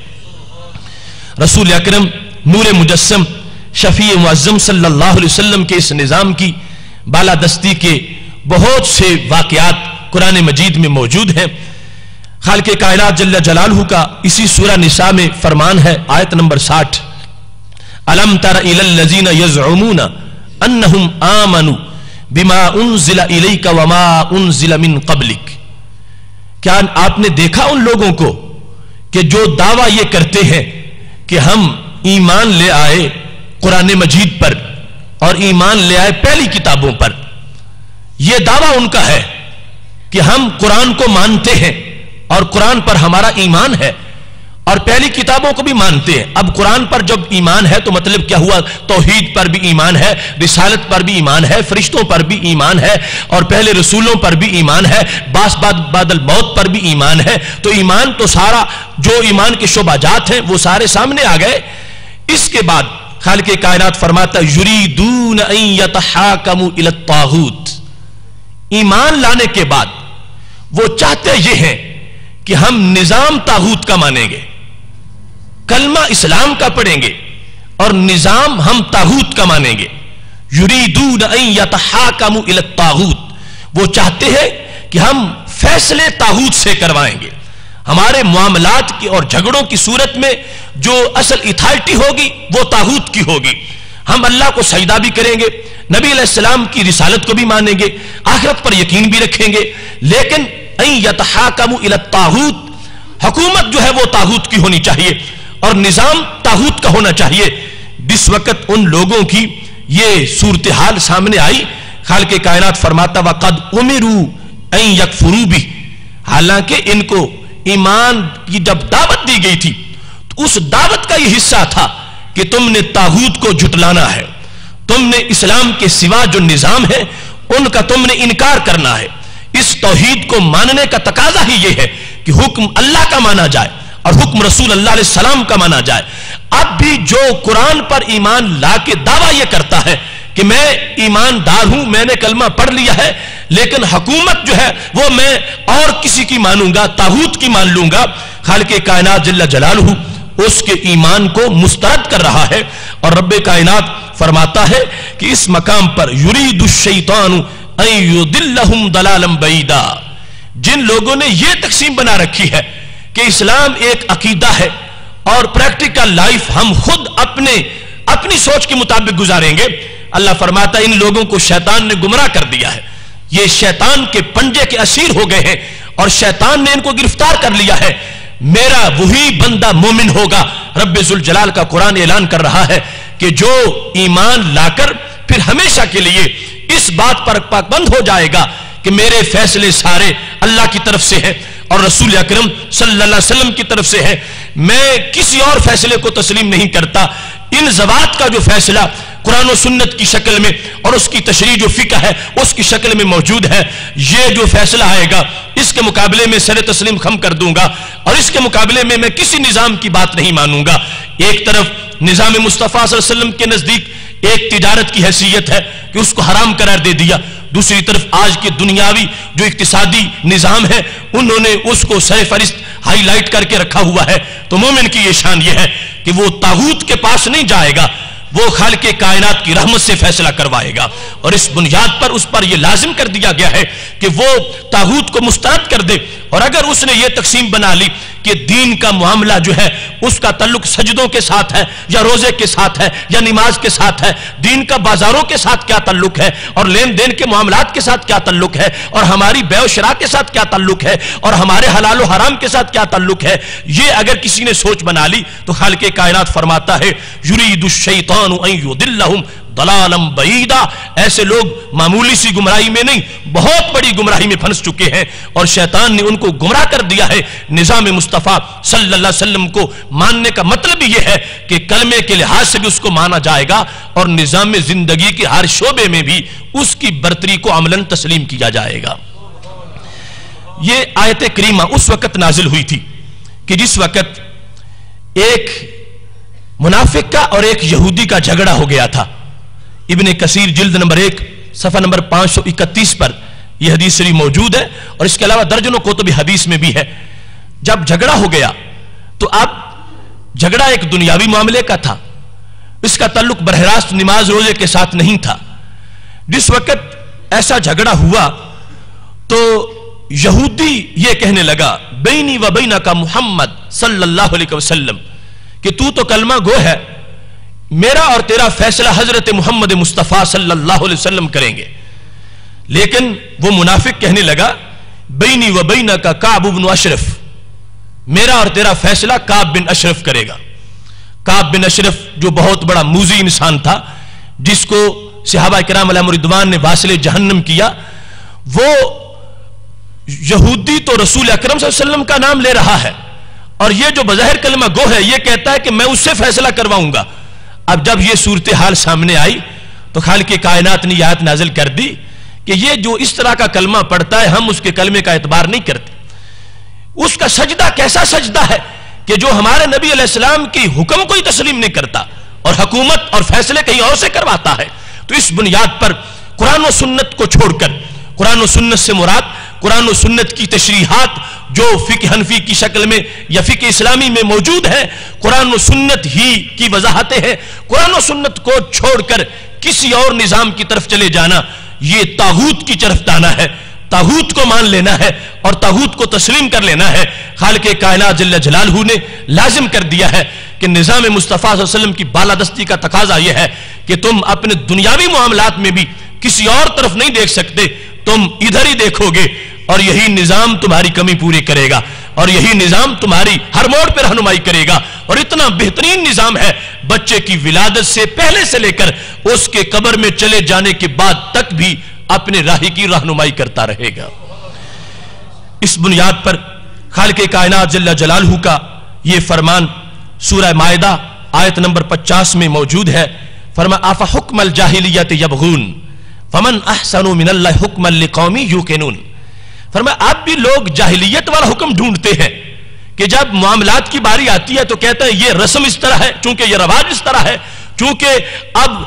रसूल अकरम नूर मुजस्सम शफी मुअज़्ज़म सल्लल्लाहु अलैहि वसल्लम के इस निजाम की बालादस्ती के बहुत से वाकयात कुरान मजीद में मौजूद हैं। खालिक़े कायनात जल्ल जलालहू का इसी सूरह निसा में फरमान है, आयत नंबर 60, अलम तर इलल लज़ीना यज़उमूना अन्नहुम आमनू बिमा उन्ज़िला इलैका वमा उन्ज़िला मिन क़ब्लिक। क्या आपने देखा उन लोगों को कि जो दावा ये करते हैं कि हम ईमान ले आए कुरान मजीद पर और ईमान ले आए पहली किताबों पर। यह दावा उनका है कि हम कुरान को मानते हैं और कुरान पर हमारा ईमान है और पहली किताबों को भी मानते हैं। अब कुरान पर जब ईमान है तो मतलब क्या हुआ? तौहीद पर भी ईमान है, रिसालत पर भी ईमान है, फरिश्तों पर भी ईमान है और पहले रसूलों पर भी ईमान है, बादल मौत पर भी ईमान है। तो ईमान तो सारा जो ईमान के शोबाजात हैं वो सारे सामने आ गए। इसके बाद खालिक़े कायनात फरमाता युरीदून अन यतहाकमू इला तागूत। ईमान लाने के बाद वो चाहते ये हैं कि हम निजाम तागूत का मानेंगे, कलमा इस्लाम का पढ़ेंगे और निजाम हम तागूत का मानेंगे। युरीदून अन यतहाकमू इला तागूत, वो चाहते हैं कि हम फैसले तागूत से करवाएंगे। हमारे मामलात की और झगड़ों की सूरत में जो असल अथॉरिटी होगी वो तागूत की होगी। हम अल्लाह को सजदा भी करेंगे, नबी अलैहिस्सलाम की रिसालत को भी मानेंगे, आखिरत पर यकीन भी रखेंगे, लेकिन अन यतहाकमू इला तागूत, हुकूमत जो है वो तागूत की होनी चाहिए और निजाम तागूत का होना चाहिए। जिस वक्त उन लोगों की ये सूरत हाल सामने आई, खालिक़े कायनात फरमाता वक़द उमिरू अन यकफुरू बिही, हालांकि इनको ईमान की जब दावत दी गई थी तो उस दावत का यह हिस्सा था कि तुमने तागूत को झुटलाना है, तुमने इस्लाम के सिवा जो निजाम है उनका तुमने इनकार करना है। इस तौहीद को मानने का तकाजा ही यह है कि हुक्म अल्लाह का माना जाए और हुक्म रसूल अल्लाह अलैहि सलाम का माना जाए। अब भी जो कुरान पर ईमान ला के दावा यह करता है कि मैं ईमानदार हूं, मैंने कलमा पढ़ लिया है, लेकिन हुकूमत जो है वो मैं और किसी की मानूंगा, तागूत की मान लूंगा, खालिक़े कायनात जल्ल जलालहू उसके ईमान को मुस्तरद कर रहा है। और रब्बे कायनात फरमाता है कि इस मकाम पर युरीदु शैतानु अन युदिल्लहुम दलालन बईदा, जिन लोगों ने यह तकसीम बना रखी है कि इस्लाम एक अकीदा है और प्रैक्टिकल लाइफ हम खुद अपनी सोच के मुताबिक गुजारेंगे, अल्लाह फरमाता इन लोगों को शैतान ने गुमराह कर दिया है। ये शैतान के पंजे के असीर हो गए हैं और शैतान ने इनको गिरफ्तार कर लिया है। मेरा वही बंदा मोमिन होगा। रब्बे जुल जलाल का कुरान ऐलान कर रहा है कि जो ईमान लाकर फिर हमेशा के लिए इस बात पर पाबंद हो जाएगा कि मेरे फैसले सारे अल्लाह की तरफ से हैं और रसूल अकरम सल्लल्लाहु अलैहि वसल्लम की तरफ से है, मैं किसी और फैसले को तस्लीम नहीं करता। इन ज़वात का जो फैसला कुरान और सुन्नत की शक्ल में और उसकी तशरीह जो फिक़्ह है उसकी शक्ल में मौजूद है, ये जो फैसला आएगा इसके मुकाबले में सर तस्लीम खम कर दूंगा और इसके मुकाबले में मैं किसी निजाम की बात नहीं मानूंगा। एक तरफ निजाम मुस्तफ़ा सल्लल्लाहु अलैहि वसल्लम के नजदीक एक तिजारत की हैसियत है कि उसको हराम करार दे दिया, दूसरी तरफ आज के दुनियावी जो इक्तिसादी निजाम है उन्होंने उसको सर फरिश्त हाईलाइट करके रखा हुआ है। तो मोमिन की ये शान ये है कि वो तागूत के पास नहीं जाएगा, वो खालिक़े कायनात की रहमत से फैसला करवाएगा और इस बुनियाद पर उस पर यह लाजिम कर दिया गया है कि वो तागूत को मुस्तरद कर दे। और अगर उसने ये तकसीम बना ली कि दीन का मामला जो है उसका ताल्लुक सजदों के साथ है या रोजे के साथ है या नमाज के साथ है, दीन का बाजारों के साथ क्या ताल्लुक है और लेन देन के मामलात के साथ क्या ताल्लुक है और हमारी बैव शरा के साथ क्या ताल्लुक है और हमारे हलाल व हराम के साथ क्या ताल्लुक है, ये अगर किसी ने सोच बना ली तो खालिक़े कायनात फरमाता है युरीदु शैतान الشیطان ان یضلہم ضلالا بعیدا. ایسے لوگ معمولی سی گمراہی میں نہیں، بہت بڑی گمراہی میں پھنس چکے ہیں، اور شیطان نے ان کو گمراہ کر دیا ہے. نظام مصطفیٰ صلی اللہ علیہ وسلم کو ماننے کا مطلب یہ ہے کہ کلمے کے لحاظ سے بھی اس کو مانا جائے گا، اور نظام زندگی کے ہر شعبے میں بھی اس کی برتری کو عملاً تسلیم کیا جائے گا. یہ آیت کریمہ اس وقت نازل ہوئی تھی کہ جس وقت ایک منافق کا اور ایک یہودی کا جھگڑا ہو گیا تھا. ابن کثیر جلد نمبر 1 صفحہ نمبر 531 پر یہ حدیث شریف موجود ہے، اور اس کے علاوہ درجنوں کتب حدیث میں بھی ہے. جب جھگڑا ہو گیا تو اب جھگڑا ایک دنیاوی معاملے کا تھا، اس کا تعلق براہ راست نماز روزے کے ساتھ نہیں تھا. جس وقت ایسا جھگڑا ہوا تو یہودی یہ کہنے لگا بینی و بینک محمد صلی اللہ علیہ وسلم کہ تو کلمہ گو ہے، میرا اور تیرا فیصلہ حضرت محمد مصطفیٰ صلی اللہ علیہ وسلم کریں گے. لیکن وہ منافق کہنے لگا بینی و بینک کعب بن اشرف، میرا اور تیرا فیصلہ کعب بن اشرف کرے گا. کعب بن اشرف جو بہت بڑا موذی انسان تھا، جس کو صحابہ کرام علیہم رضوان نے واصل جہنم کیا، وہ یہودی تو رسول اکرم صلی اللہ علیہ وسلم کا نام لے رہا ہے، اور یہ جو بظاہر کلمہ گو ہے یہ کہتا ہے کہ میں اس سے فیصلہ کرواؤں گا. اب جب یہ صورتحال سامنے آئی تو خالق کائنات نے یہ آیت نازل کر دی کہ یہ جو اس طرح کا کلمہ پڑھتا ہے ہم اس کے کلمے کا اعتبار نہیں کرتے. اس کا سجدہ کیسا سجدہ ہے کہ جو ہمارے نبی علیہ السلام کی حکم کو ہی تسلیم نہیں کرتا اور حکومت اور فیصلے کہیں اور سے کرواتا ہے. تو اس بنیاد پر قرآن و سنت کو چھوڑ کر، قرآن و سنت سے مراد قرآن و سنت کی تشریحات جو فقہ حنفی کی شکل میں یا فقہ اسلامی میں موجود ہے، قرآن و سنت ہی کی وضاحتیں ہیں. قرآن و سنت کو چھوڑ کر کسی اور نظام کی طرف چلے جانا یہ طاغوت کی طرف جانا ہے. طاغوت کو مان لینا ہے اور طاغوت کو تسلیم کر لینا ہے. خالق کائنات جل جلالہ نے لازم کر دیا ہے کہ نظام مصطفیٰ صلی اللہ علیہ وسلم کی بالادستی کا تقاضا یہ ہے کہ تم اپنے دنیاوی معاملات میں بھی کسی اور طرف نہیں دیکھ سکتے، تم ادھر ہی دیکھو گے، اور یہی نظام تمہاری کمی پوری کرے گا، اور یہی نظام تمہاری ہر موڑ پر رہنمائی کرے گا. اور اتنا بہترین نظام ہے، بچے کی ولادت سے پہلے سے لے کر اس کے قبر میں چلے جانے کے بعد تک بھی اپنے راہی کی رہنمائی کرتا رہے گا. اس بنیاد پر خالق کائنات جل جلالہ کا یہ فرمان سورہ مائدہ آیت نمبر 50 میں موجود ہے. فرمایا افحکم الجاہلیت یبغون فمن احسن من اللہ حکما لقوم یوقنون. فرمایا اب بھی لوگ جاہلیت والا حکم ڈھونڈتے ہیں کہ جب معاملات کی باری آتی ہے تو کہتے ہیں یہ رسم اس طرح ہے، چونکہ یہ رواج اس طرح ہے، چونکہ اب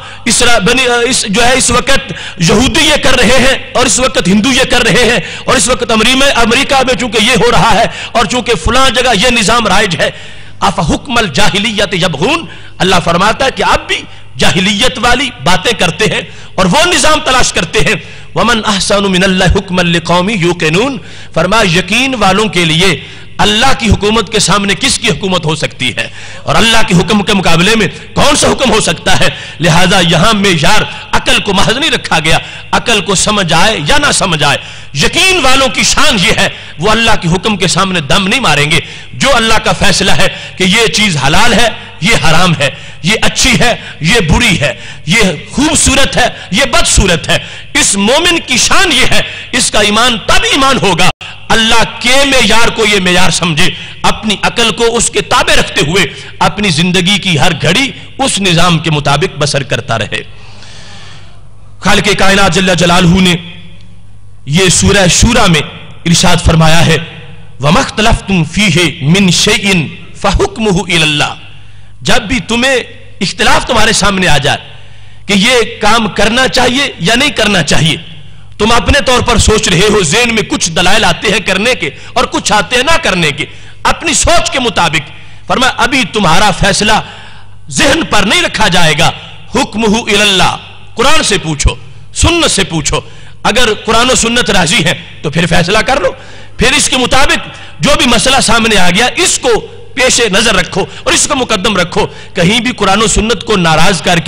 اس وقت یہودی یہ کر رہے ہیں اور اس وقت ہندو یہ کر رہے ہیں، اور اس وقت امریکہ میں چونکہ یہ ہو رہا ہے، اور چونکہ فلاں جگہ یہ نظام رائج ہے. افحکم الجاہلیت یبغون، اللہ فرماتا ہے کہ اب بھی جاہلیت والی باتیں کرتے ہیں اور وہ نظام تلاش کرتے ہیں. ومن احسن من اللہ حکما لقوم یوقنون، فرمایا یقین والوں کے لیے اللہ کی حکومت کے سامنے کس کی حکومت ہو سکتی ہے، اور اللہ کے حکم کے مقابلے میں کون سا حکم ہو سکتا ہے. لہذا یہاں معیار عقل کو محض نہیں رکھا گیا، عقل کو سمجھ آئے یا نہ سمجھ آئے، یقین والوں کی شان یہ ہے وہ اللہ کے حکم کے سامنے دم نہیں ماریں گے. جو اللہ کا فیصلہ ہے کہ یہ چیز حلال ہے، یہ حرام ہے، یہ اچھی ہے، یہ بری ہے، یہ خوبصورت ہے، یہ بدصورت ہے، اس مومن کی شان یہ ہے، اس کا ایمان تب ایمان ہوگا اللہ کے معیار کو یہ معیار سمجھے، اپنی عقل کو اس کے تابع رکھتے ہوئے اپنی زندگی کی ہر گھڑی اس نظام کے مطابق بسر کرتا رہے. خالق کائنات جل جلالہ نے یہ سورہ شورى میں ارشاد فرمایا ہے وَمَا اخْتَلَفْتُمْ فِيهِ مِنْ شَيْءٍ فَحُكْمُهُ إِلَى اللَّهِ. جب بھی تمہیں اختلاف تمہارے سامنے آ جائے کہ یہ کام کرنا چاہیے یا نہیں کرنا چاہیے، تم اپنے طور پر سوچ رہے ہو، ذہن میں کچھ دلائل آتے ہیں کرنے کے اور کچھ آتے ہیں نہ کرنے کے، اپنی سوچ کے مطابق فرمایا ابھی تمہارا فیصلہ ذہن پر نہیں رکھا جائے گا. حکمہ الی اللہ، قرآن سے پوچھو، سنت سے پوچھو. اگر قرآن و سنت راضی ہے تو پھر فیصلہ کر لو، پھر اس کے مطابق جو بھی مسئلہ سامنے آ گیا اس کو پیش نظر رکھو اور اس کو مقدم رکھو. کہیں بھی قرآن و سنت کو ناراض کر کے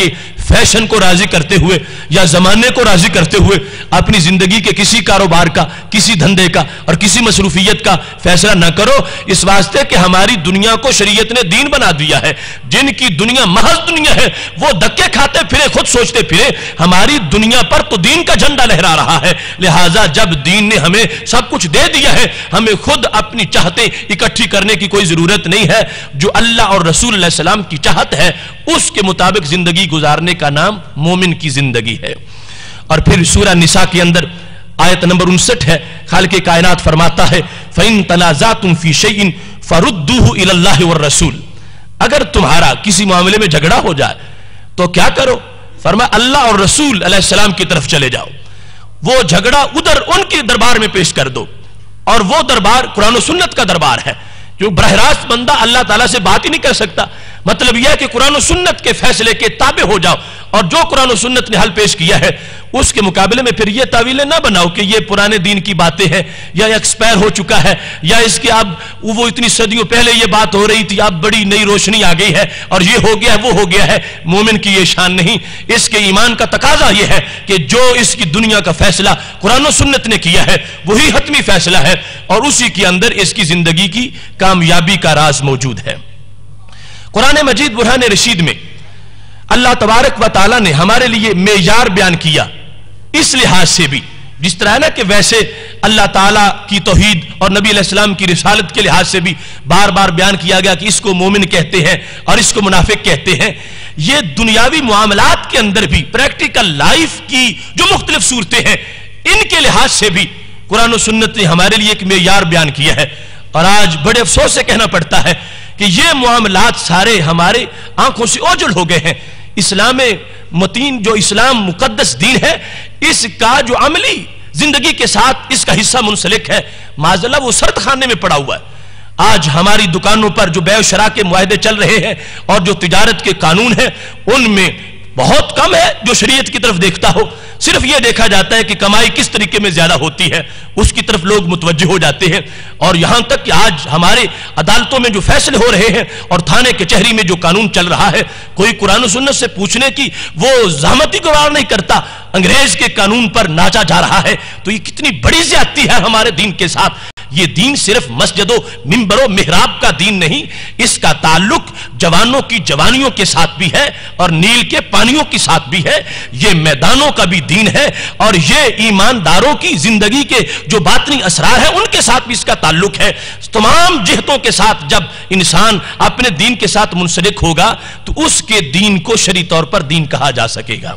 फैशन को राजी करते हुए या जमाने को राजी करते हुए अपनी जिंदगी के किसी कारोबार का, किसी धंधे का और किसी मसरूफियत का फैसला न करो, इस वास्ते कि हमारी दुनिया को शरीयत ने दीन बना दिया है। जिनकी दुनिया महज दुनिया है वो धक्के खाते फिरे, खुद सोचते फिरे, हमारी दुनिया पर तो दीन का झंडा लहरा रहा है। लिहाजा जब दीन ने हमें सब कुछ दे दिया है, हमें खुद अपनी चाहतें इकट्ठी करने की कोई जरूरत नहीं है। जो अल्लाह और रसूल अलैहि सलाम की चाहत है उसके मुताबिक जिंदगी गुजारने का नाम मोमिन की जिंदगी है। और फिर सूरह निसा के अंदर आयत नंबर 59 है, खालिक कायनात फरमाता है फ़इन तनाज़अतुम फ़ी शैइन फ़रुद्दूहु इलल्लाहि वर रसूल। अगर तुम्हारा किसी मामले में झगड़ा हो जाए तो क्या करो? फरमाया अल्लाह और रसूल अलैहि सलाम की तरफ चले जाओ, वो झगड़ा उधर उनके दरबार में पेश कर दो। और वो दरबार कुरान और सुन्नत का दरबार है, जो बरह रास्त बंदा अल्लाह ताला से बात ही नहीं कर सकता। मतलब यह है कि कुरान और सुन्नत के फैसले के ताबे हो जाओ, और जो कुरान और सुन्नत ने हल पेश किया है उसके मुकाबले में फिर ये तावीलें ना बनाओ कि ये पुराने दीन की बातें हैं या एक्सपायर हो चुका है, या इसके अब वो इतनी सदियों पहले ये बात हो रही थी, अब बड़ी नई रोशनी आ गई है और ये हो गया है वो हो गया है। मोमिन की ये शान नहीं। इसके ईमान का तकाजा ये है कि जो इसकी दुनिया का फैसला कुरान और सुन्नत ने किया है वही हतमी फैसला है, और उसी के अंदर इसकी जिंदगी की कामयाबी का राज मौजूद है। कुरान मजीद बुरहान रशीद में अल्लाह तबारक व तआला ने हमारे लिए मेयार बयान किया, इस लिहाज से भी जिस तरह ना कि वैसे अल्लाह ताला की तौहीद और नबी अलैहिस्सलाम की रिसालत के लिहाज से भी बार बार बयान किया गया कि इसको मोमिन कहते हैं और इसको मुनाफिक कहते हैं। ये दुनियावी मामलात के अंदर भी प्रैक्टिकल लाइफ की जो मुख्तलिफ सूरतें हैं इनके लिहाज से भी कुरान और सुन्नत ने हमारे लिए एक मेयार बयान किया है। और आज बड़े अफसोस से कहना पड़ता है कि ये मामलात सारे हमारे आंखों से ओझल हो गए हैं। इस्लाम मतीन, जो इस्लाम मुकद्दस दीन है, इसका जो अमली जिंदगी के साथ इसका हिस्सा मुंसलिक है, माज़अल्लाह वो सर्द खाने में पड़ा हुआ है। आज हमारी दुकानों पर जो बैव शरा के मुआहदे चल रहे हैं और जो तिजारत के कानून हैं उनमें बहुत कम है जो शरीयत की तरफ देखता हो। सिर्फ यह देखा जाता है कि कमाई किस तरीके में ज्यादा होती है, उसकी तरफ लोग मुतवज्जह हो जाते हैं। और यहां तक कि आज हमारे अदालतों में जो फैसले हो रहे हैं और थाने कचहरी में जो कानून चल रहा है, कोई कुरान और सुन्नत से पूछने की वो ज़हमत ही गवार नहीं करता, अंग्रेज के कानून पर नाचा जा रहा है। तो ये कितनी बड़ी ज्यादती है हमारे दीन के साथ। ये दीन सिर्फ मस्जिदों मिंबरों मेहराब का दीन नहीं, इसका ताल्लुक जवानों की जवानियों के साथ भी है और नील के पानियों के साथ भी है। ये मैदानों का भी दीन है और ये ईमानदारों की जिंदगी के जो बातनी असरार है उनके साथ भी इसका ताल्लुक है। तमाम जिहतों के साथ जब इंसान अपने दीन के साथ मुंसलिक होगा तो उसके दीन को शरई तौर पर दीन कहा जा सकेगा।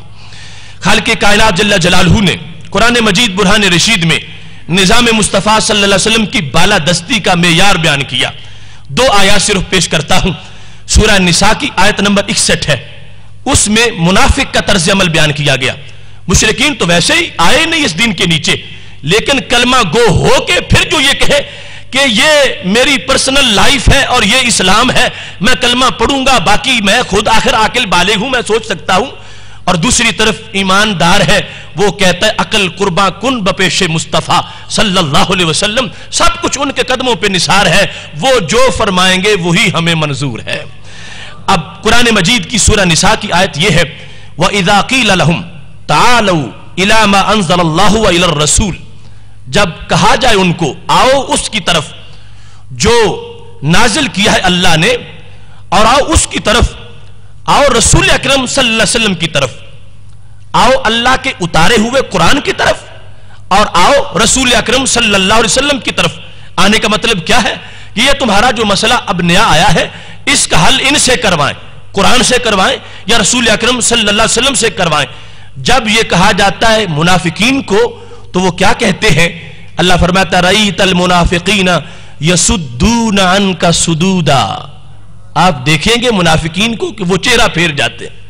खालिक कायनात जल्ल जलालहू ने कुरान मजीद बुरहान रशीद में निजाम मुस्तफ़ा सल्लल्लाहु अलैहि वसल्लम की बालादस्ती का मेयार बयान किया। दो आयत सिर्फ पेश करता हूं। सूरह निसा की आयत नंबर 61 है, उसमें मुनाफिक का तर्ज अमल बयान किया गया। मुशरिकीन तो वैसे ही आए नहीं इस दिन के नीचे, लेकिन कलमा गो हो के फिर जो ये कहे कि ये मेरी पर्सनल लाइफ है और ये इस्लाम है, मैं कलमा पढ़ूंगा, बाकी मैं खुद आखिर आकिल बालिग हूं, मैं सोच सकता हूं। और दूसरी तरफ ईमानदार है, वो कहता है अकल कुर्बा कुन बपेशे मुस्तफ़ा सल्लल्लाहु अलैहि वसल्लम, सब कुछ उनके कदमों पे निसार है, वो जो फरमाएंगे वही हमें मंजूर है। अब कुरान मजीद की सूरह निसा की आयत यह है, व इज़ा क़ील लहुम तालू इला मा अंज़लल्लाहु व इलर रसूल, जब कहा जाए उनको आओ उसकी तरफ जो नाजिल किया है अल्लाह ने, और आओ उसकी तरफ, आओ रसूल अकरम सल्लल्लाहु अलैहि वसल्लम की तरफ, आओ अल्लाह के उतारे हुए कुरान की तरफ, और आओ रसूल अकरम सल्लल्लाहु अलैहि वसल्लम की तरफ। आने का मतलब क्या है कि ये तुम्हारा जो मसला अब नया आया है इसका हल इनसे करवाएं, कुरान से करवाएं या रसूल अकरम सल्लल्लाहु अलैहि वसल्लम से करवाएं। जब ये कहा जाता है मुनाफिकीन को तो वो क्या कहते हैं? अल्लाह फरमाता रईतल मुनाफिकीना यसुद्दूना अन्का सुदूदा, आप देखेंगे मुनाफिकीन को कि वो चेहरा फेर जाते हैं।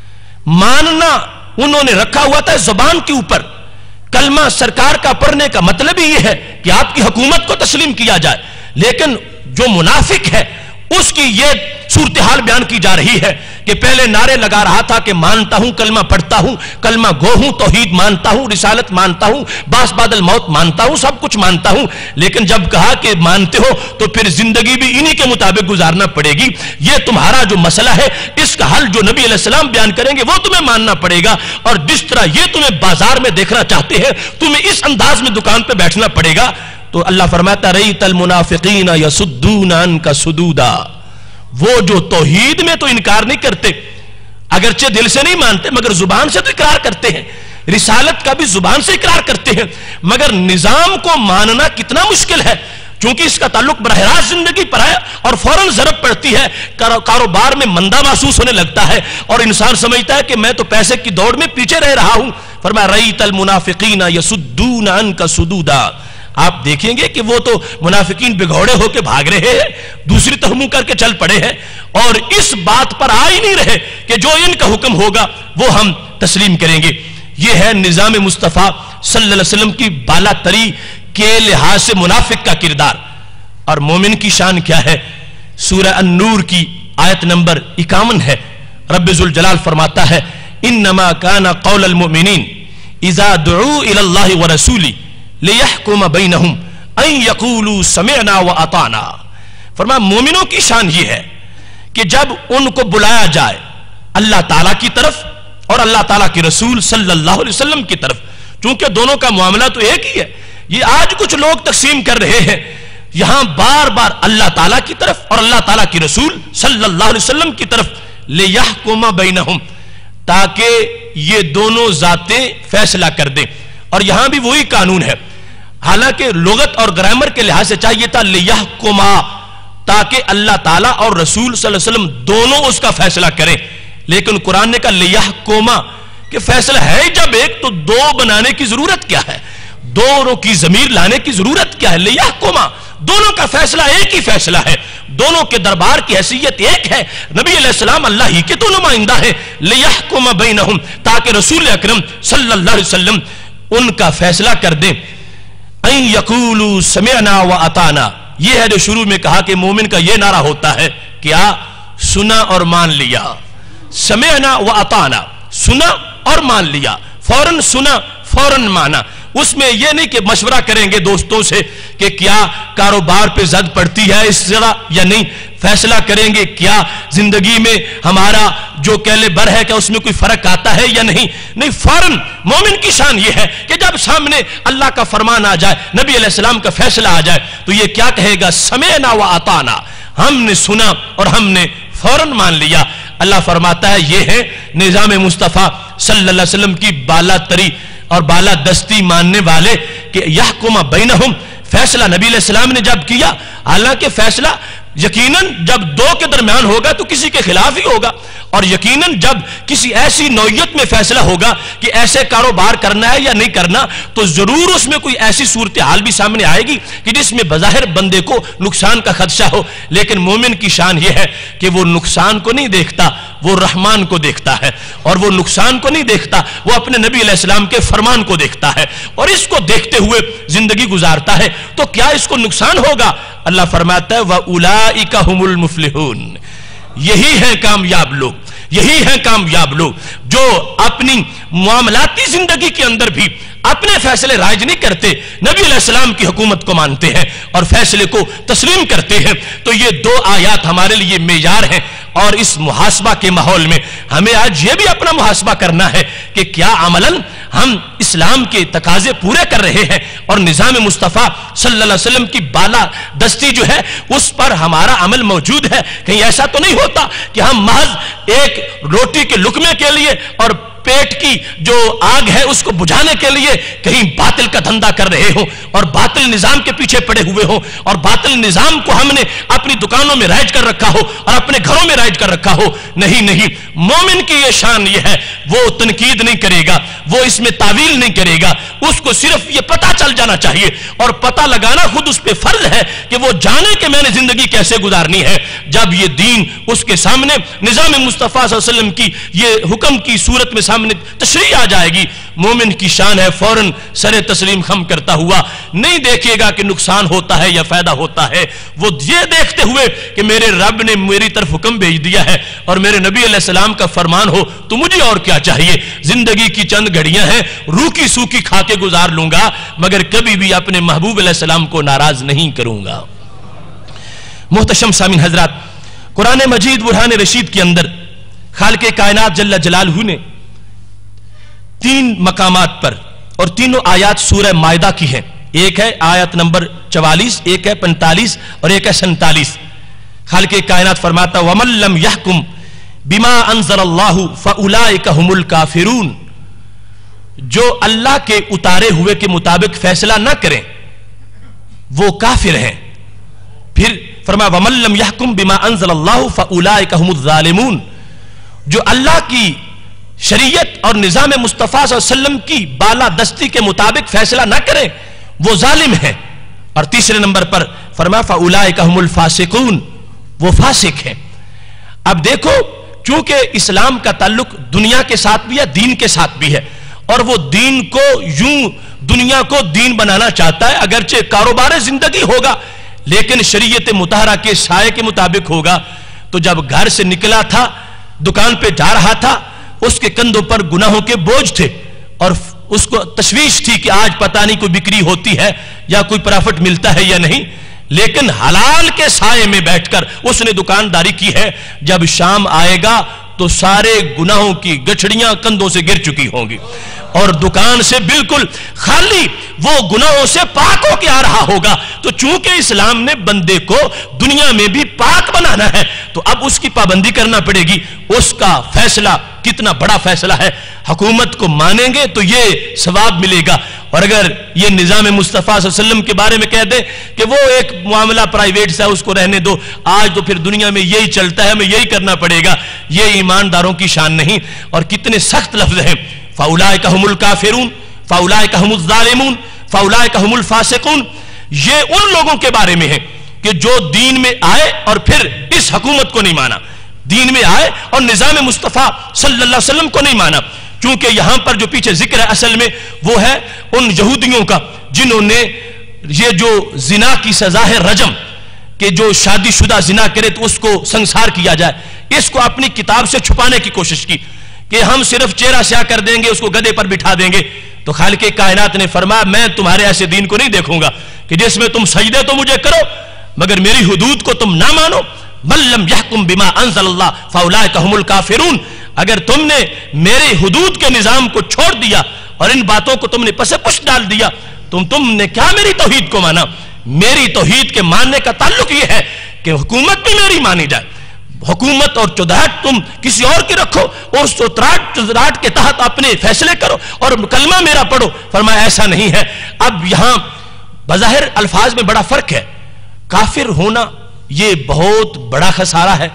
मानना उन्होंने रखा हुआ था जुबान के ऊपर, कलमा सरकार का पढ़ने का मतलब ही यह है कि आपकी हुकूमत को तस्लीम किया जाए, लेकिन जो मुनाफिक है उसकी यह सूरत हाल बयान की जा रही है کہ پہلے نعرے لگا رہا تھا کہ مانتا ہوں، کلمہ پڑھتا ہوں، کلمہ گو ہوں، توحید مانتا ہوں، رسالت مانتا ہوں، باس بعد الموت مانتا ہوں، سب کچھ مانتا ہوں، لیکن جب کہا کہ مانتے ہو تو پھر زندگی بھی انہی کے مطابق گزارنا پڑے گی، یہ تمہارا جو مسئلہ ہے اس کا حل جو نبی علیہ السلام بیان کریں گے وہ تمہیں ماننا پڑے گا، اور جس طرح یہ تمہیں بازار میں دیکھنا چاہتے ہیں تمہیں اس انداز میں دکان پہ بیٹھنا پڑے گا۔ تو اللہ فرماتا رَأَيْتَ الْمُنَافِقِينَ يَصُدُّونَ عَنْكَ صُدُودًا، وہ جو توحید میں تو انکار نہیں کرتے، اگرچہ دل سے نہیں مانتے مگر زبان سے تو اقرار کرتے ہیں، رسالت کا بھی زبان سے اقرار کرتے ہیں، مگر نظام کو ماننا کتنا مشکل ہے، چونکہ اس کا تعلق براہ راست زندگی پر ہے اور فوراً ضرب پڑتی ہے، کاروبار میں مندہ محسوس ہونے لگتا ہے اور انسان سمجھتا ہے کہ میں تو پیسے کی دوڑ میں پیچھے رہ رہا ہوں۔ فرمایا رَأَيْتَ الْمُنَافِقِينَ يَصُدُّونَ عَنْكَ صُدُودًا، آپ دیکھیں گے کہ وہ تو منافقین بگھوڑے ہو کے بھاگ رہے ہیں، دوسری طرف منہ کر کے چل پڑے ہیں اور اس بات پر آ ہی نہیں رہے کہ جو ان کا حکم ہوگا وہ ہم تسلیم کریں گے۔ یہ ہے نظام مصطفیٰ صلی اللہ علیہ وسلم کی بالا تری کے لحاظ سے منافق کا کردار۔ اور مومن کی شان کیا ہے؟ سورہ النور کی آیت نمبر 51 ہے، رب ذوالجلال فرماتا ہے انما کان قول المؤمنین اذا دعوا الی اللہ ورسولہ لیحکم بینہم ان یقولوا سمعنا واطعنا۔ فرمایا مومنوں کی شان یہ ہے کہ جب ان کو بلایا جائے اللہ تعالیٰ کی طرف اور اللہ تعالیٰ کی رسول صلی اللہ علیہ وسلم کی طرف، چونکہ دونوں کا معاملہ تو ایک ہی ہے، یہ آج کچھ لوگ تقسیم کر رہے ہیں، یہاں بار بار اللہ تعالیٰ کی طرف اور اللہ تعالیٰ کی رسول صلی اللہ علیہ وسلم کی طرف لیحکم بینہم، تاکہ یہ دونوں ذاتیں فیصلہ کر دیں، اور یہاں بھی وہی قانون ہے، حالانکہ لغت اور گرامر کے لحاظ سے چاہیے تھا لیحکما، تاکہ اللہ تعالیٰ اور رسول صلی اللہ علیہ وسلم دونوں اس کا فیصلہ کریں، لیکن قرآن نے کہا لیحکما، کہ فیصلہ ہے جب ایک تو دو بنانے کی ضرورت کیا ہے، دونوں کی ضمیر لانے کی ضرورت کیا ہے، لیحکما، دونوں کا فیصلہ ایک ہی فیصلہ ہے، دونوں کے دربار کی حیثیت ایک ہے، نبی علیہ السلام اللہ ہی کے تو نمائندہ ہیں، لیحکم بینہم، تاکہ رسول اکرم صلی اللہ علیہ وسلم ان کا فیصلہ کر دیں، ان یقولوا سمعنا واطعنا، یہ ہے جو شروع میں کہا کہ مومن کا یہ نعرہ ہوتا ہے، کیا سنا اور مان لیا، سمعنا واطعنا، سنا اور مان لیا، فوراً سنا فوراً مانا، اس میں یہ نہیں کہ مشورہ کریں گے دوستوں سے کہ کیا کاروبار پہ زد پڑتی ہے اس طرح یا نہیں، فیصلہ کریں گے کیا زندگی میں ہمارا جو کیلے بر ہے کہ اس میں کوئی فرق آتا ہے یا نہیں، نہیں، فوراً مومن کی شان یہ ہے کہ جب سامنے اللہ کا فرمان آ جائے، نبی علیہ السلام کا فیصلہ آ جائے تو یہ کیا کہے گا، سمعنا واطعنا، ہم نے سنا اور ہم نے فوراً مان لیا۔ اللہ فرماتا ہے یہ ہے نظام مصطفیٰ صلی اللہ علیہ وسلم کی بالا تری اور بالا دستی ماننے والے، کہ یحکم بینہم، فیصلہ نبی علیہ السلام نے جب کیا، حالانکہ فیصلہ یقیناً جب دو کے درمیان ہوگا تو کسی کے خلاف ہی ہوگا، اور یقیناً جب کسی ایسی نوعیت میں فیصلہ ہوگا کہ ایسے کاروبار کرنا ہے یا نہیں کرنا تو ضرور اس میں کوئی ایسی صورتحال بھی سامنے آئے گی کہ جس میں بظاہر بندے کو نقصان کا خدشہ ہو، لیکن مومن کی شان یہ ہے کہ وہ نقصان کو نہیں دیکھتا، وہ رحمان کو دیکھتا ہے، اور وہ نقصان کو نہیں دیکھتا، وہ اپنے نبی علیہ السلام کے فرمان کو دیکھتا ہے، اور اس کو دیکھتے ہوئے زندگی گزارتا ہے، تو کیا اس کو نقصان ہوگا؟ اللہ فرماتا ہے وَأُولَئِكَ هُمُ الْمُفْلِحُونَ، یہی ہیں کامیاب لوگ، یہی ہیں کامیاب لوگ جو اپنی معاملاتی زندگی کے اندر بھی اپنے فیصلے رائج نہیں کرتے، نبی علیہ السلام کی حکومت کو مانتے ہیں اور فیصلے کو تسلیم کرتے ہیں۔ تو یہ دو آیات ہمارے لیے معیار ہیں، اور اس محاسبہ کے ماحول میں ہمیں آج یہ بھی اپنا محاسبہ کرنا ہے کہ کیا عملاً ہم اسلام کے تقاضے پورے کر رہے ہیں، اور نظام مصطفیٰ صلی اللہ علیہ وسلم کی بالا دستی جو ہے اس پر ہمارا عمل موجود ہے۔ کہیں ایسا تو نہیں ہوتا کہ ہم محض ایک روٹی کے لقمے کے لیے اور پیٹ کی جو آگ ہے اس کو بجھانے کے لیے کہیں باطل کا دھندا کر رہے ہوں اور باطل نظام کے پیچھے پڑے ہوئے ہوں، اور باطل نظام کو ہم نے اپنی دکانوں میں رائج کر رکھا ہو اور اپنے گھروں میں رائج کر رکھا ہو۔ نہیں نہیں، مومن کی یہ شان یہ ہے، وہ تنقید نہیں کرے گا، وہ اس میں تعویل نہیں کرے گا، اس کو صرف یہ پتہ چل جانا چاہیے، اور پتہ لگانا خود اس پہ فرض ہے کہ وہ جانے کہ میں نے زندگی کیسے گزارنی ہے۔ جب یہ دین اس کے سامنے نظام مصطفیٰ صلی اللہ علیہ وسلم کی یہ حکم کی صورت میں सामने तशरीह आ जाएगी। मोमिन की शान है फौरन सरे तस्लीम खम करता हुआ नहीं देखेगा कि नुकसान होता है या फायदा होता है, वो ये देखते हुए कि मेरे रब ने मेरी तरफ हुक्म भेज दिया है और मेरे नबी अलैहिस्सलाम का फरमान हो तो मुझे और क्या चाहिए। जिंदगी की चंद घड़ियां हैं, रूखी सूखी खा के गुजार लूंगा, मगर कभी भी अपने महबूब अलैहिस्सलाम को नाराज नहीं करूंगा। मोहतशम सामीन हजरात, कुरान मजीद बुरहान रशीद के अंदर खालिक़े कायनात जल्ल जलालहू ने 3 मकामात पर, और तीनों आयत सूरह मायदा की हैं। एक है आयत नंबर 44, एक है 45 और एक है 47। खालिक़े कायनात फरमाता वमन लम यहकुम बिमा अंज़लल्लाहु फउलाइका हुमुल काफिरून, जो अल्लाह के उतारे हुए के मुताबिक फैसला ना करें वो काफिर हैं। फिर फरमाया वमन लम यहकुम बिमा अंज़लल्लाहु फउलाइका हुमुज़ ज़ालिमून, जो अल्लाह की शरीयत और निज़ाम मुस्तफ़ा सल्लल्लाहु अलैहि वसल्लम की बालादस्ती के मुताबिक फैसला ना करें वो जालिम है। और तीसरे नंबर पर फरमाया फउलाइका हुमुल फासिकून, वो फासिक हैं। अब देखो, चूंकि इस्लाम का ताल्लुक दुनिया के साथ भी है, दीन के साथ भी है, और वो दीन को यूं दुनिया को दीन बनाना चाहता है। अगरचे कारोबार जिंदगी होगा लेकिन शरीयत मुतहरा के साये के मुताबिक होगा। तो जब घर से निकला था, दुकान पे जा रहा था, उसके कंधों पर गुनाहों के बोझ थे और उसको तशवीश थी कि आज पता नहीं कोई बिक्री होती है या कोई प्रॉफिट मिलता है या नहीं, लेकिन हलाल के साये में बैठकर उसने दुकानदारी की है। जब शाम आएगा तो सारे गुनाहों की गठड़ियां कंधों से गिर चुकी होंगी और दुकान से बिल्कुल खाली वो गुनाहों से पाक होके आ रहा होगा। तो चूंकि इस्लाम ने बंदे को दुनिया में भी पाक बनाना है तो अब उसकी पाबंदी करना पड़ेगी। उसका फैसला कितना बड़ा फैसला है, हुकूमत को मानेंगे तो ये सवाब मिलेगा, और अगर ये निज़ाम मुस्तफ़ा सल्लल्लाहु अलैहि वसल्लम के बारे में कह दे कि वो एक मामला प्राइवेट सा उसको रहने दो, आज तो फिर दुनिया में यही चलता है, हमें यही करना पड़ेगा, ये ईमानदारों की शान नहीं। और कितने सख्त लफ्ज हैं, फउलाइका हुमुल काफिरून, फउलाइका हुमुज़ ज़ालिमून, फउलाइका हुमुल फासिकून। ये उन लोगों के बारे में है कि जो दीन में आए और फिर इस हुकूमत को नहीं माना, दीन में आए और निज़ाम मुस्तफ़ा सल्लल्लाहु अलैहि वसल्लम को नहीं माना। क्योंकि यहां पर जो पीछे जिक्र है असल में वो है उन यहूदियों का जिन्होंने ये जो जिना की सजा है रजम, कि जो शादीशुदा जिना करे तो उसको संसार किया जाए, इसको अपनी किताब से छुपाने की कोशिश की कि हम सिर्फ चेहरा स्याह कर देंगे, उसको गधे पर बिठा देंगे। तो खालिक़े कायनात ने फरमाया मैं तुम्हारे ऐसे दीन को नहीं देखूंगा कि जिसमें तुम सजदे तो मुझे करो मगर मेरी हुदूद को तुम ना मानो। मल्लम यहकुम बिमा अंज़लल्लाह फउलाइका हुमुल काफिरून, अगर तुमने मेरे हुदूद के निजाम को छोड़ दिया और इन बातों को तुमने पसे पुश डाल दिया, तुमने क्या मेरी तौहीद को माना। मेरी तौहीद के मानने का ताल्लुक यह है कि हुकूमत भी मेरी मानी जाए, हुकूमत और चुदराहट तुम किसी और की रखो, उस चुदराहट के तहत अपने फैसले करो और कलमा मेरा पढ़ो। फरमाया ऐसा नहीं है। अब यहां बज़ाहिर अल्फाज में बड़ा फर्क है, काफिर होना ये बहुत बड़ा खसारा है,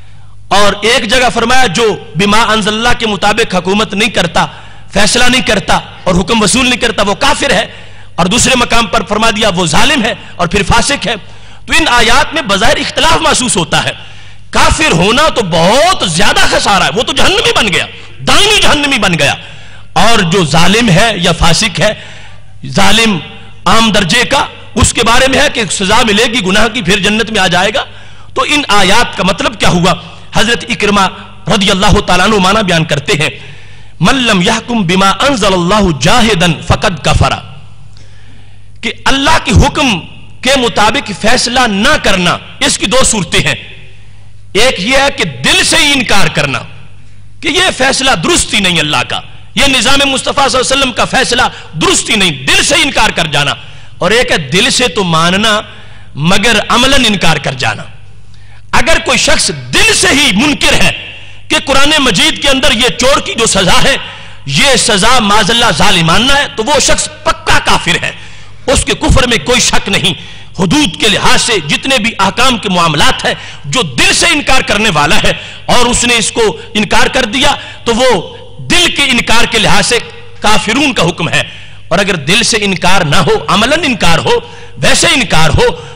और एक जगह फरमाया जो बिमा अंज़लल्लाह के मुताबिक हुकूमत नहीं करता, फैसला नहीं करता और हुक्म वसूल नहीं करता वो काफिर है, और दूसरे मकाम पर फरमा दिया वो जालिम है और फिर फासिक है। तो इन आयात में बज़ाहिर इख्तिलाफ महसूस होता है। काफिर होना तो बहुत ज्यादा खसारा है, वो तो जहन्नमी बन गया, दायमी जहन्नमी बन गया, और जो जालिम है या फासिक है, जालिम आम दर्जे का, उसके बारे में है कि सजा मिलेगी गुनाह की, फिर जन्नत में आ जाएगा। तो इन आयात का मतलब क्या हुआ? हजरत इक्रमा रदियल्लाहु ताला अन्हु माना बयान करते हैं मल्लम यहकुम बिमा अंज़लल्लाहु जाहिदन फकद कफरा, कि अल्लाह के हुक्म के मुताबिक फैसला ना करना, इसकी 2 सूरतें हैं। एक यह है कि दिल से ही इनकार करना कि यह फैसला दुरुस्ती नहीं अल्लाह का, यह निजाम मुस्तफ़ा सल्लल्लाहु अलैहि वसल्लम का फैसला दुरुस्ती नहीं, दिल से इनकार कर जाना। और एक है दिल से तो मानना मगर अमलन इनकार कर जाना। अगर कोई शख्स दिल से ही मुनकिर है कि कुरान मजीद के अंदर यह चोर की जो सजा है यह सजा माज़ल्लाह ज़ालिमाना है, तो वो शख्स पक्का काफिर है, उसके कुफ्र में कोई शक नहीं। हुदूद के लिहाज से जितने भी अहकाम के मामलात है, जो दिल से इनकार करने वाला है और उसने इसको इनकार कर दिया तो वो दिल के इनकार के लिहाज से काफिरून का हुक्म है। और अगर दिल से इनकार ना हो, अमलन इनकार हो, वैसे इनकार हो,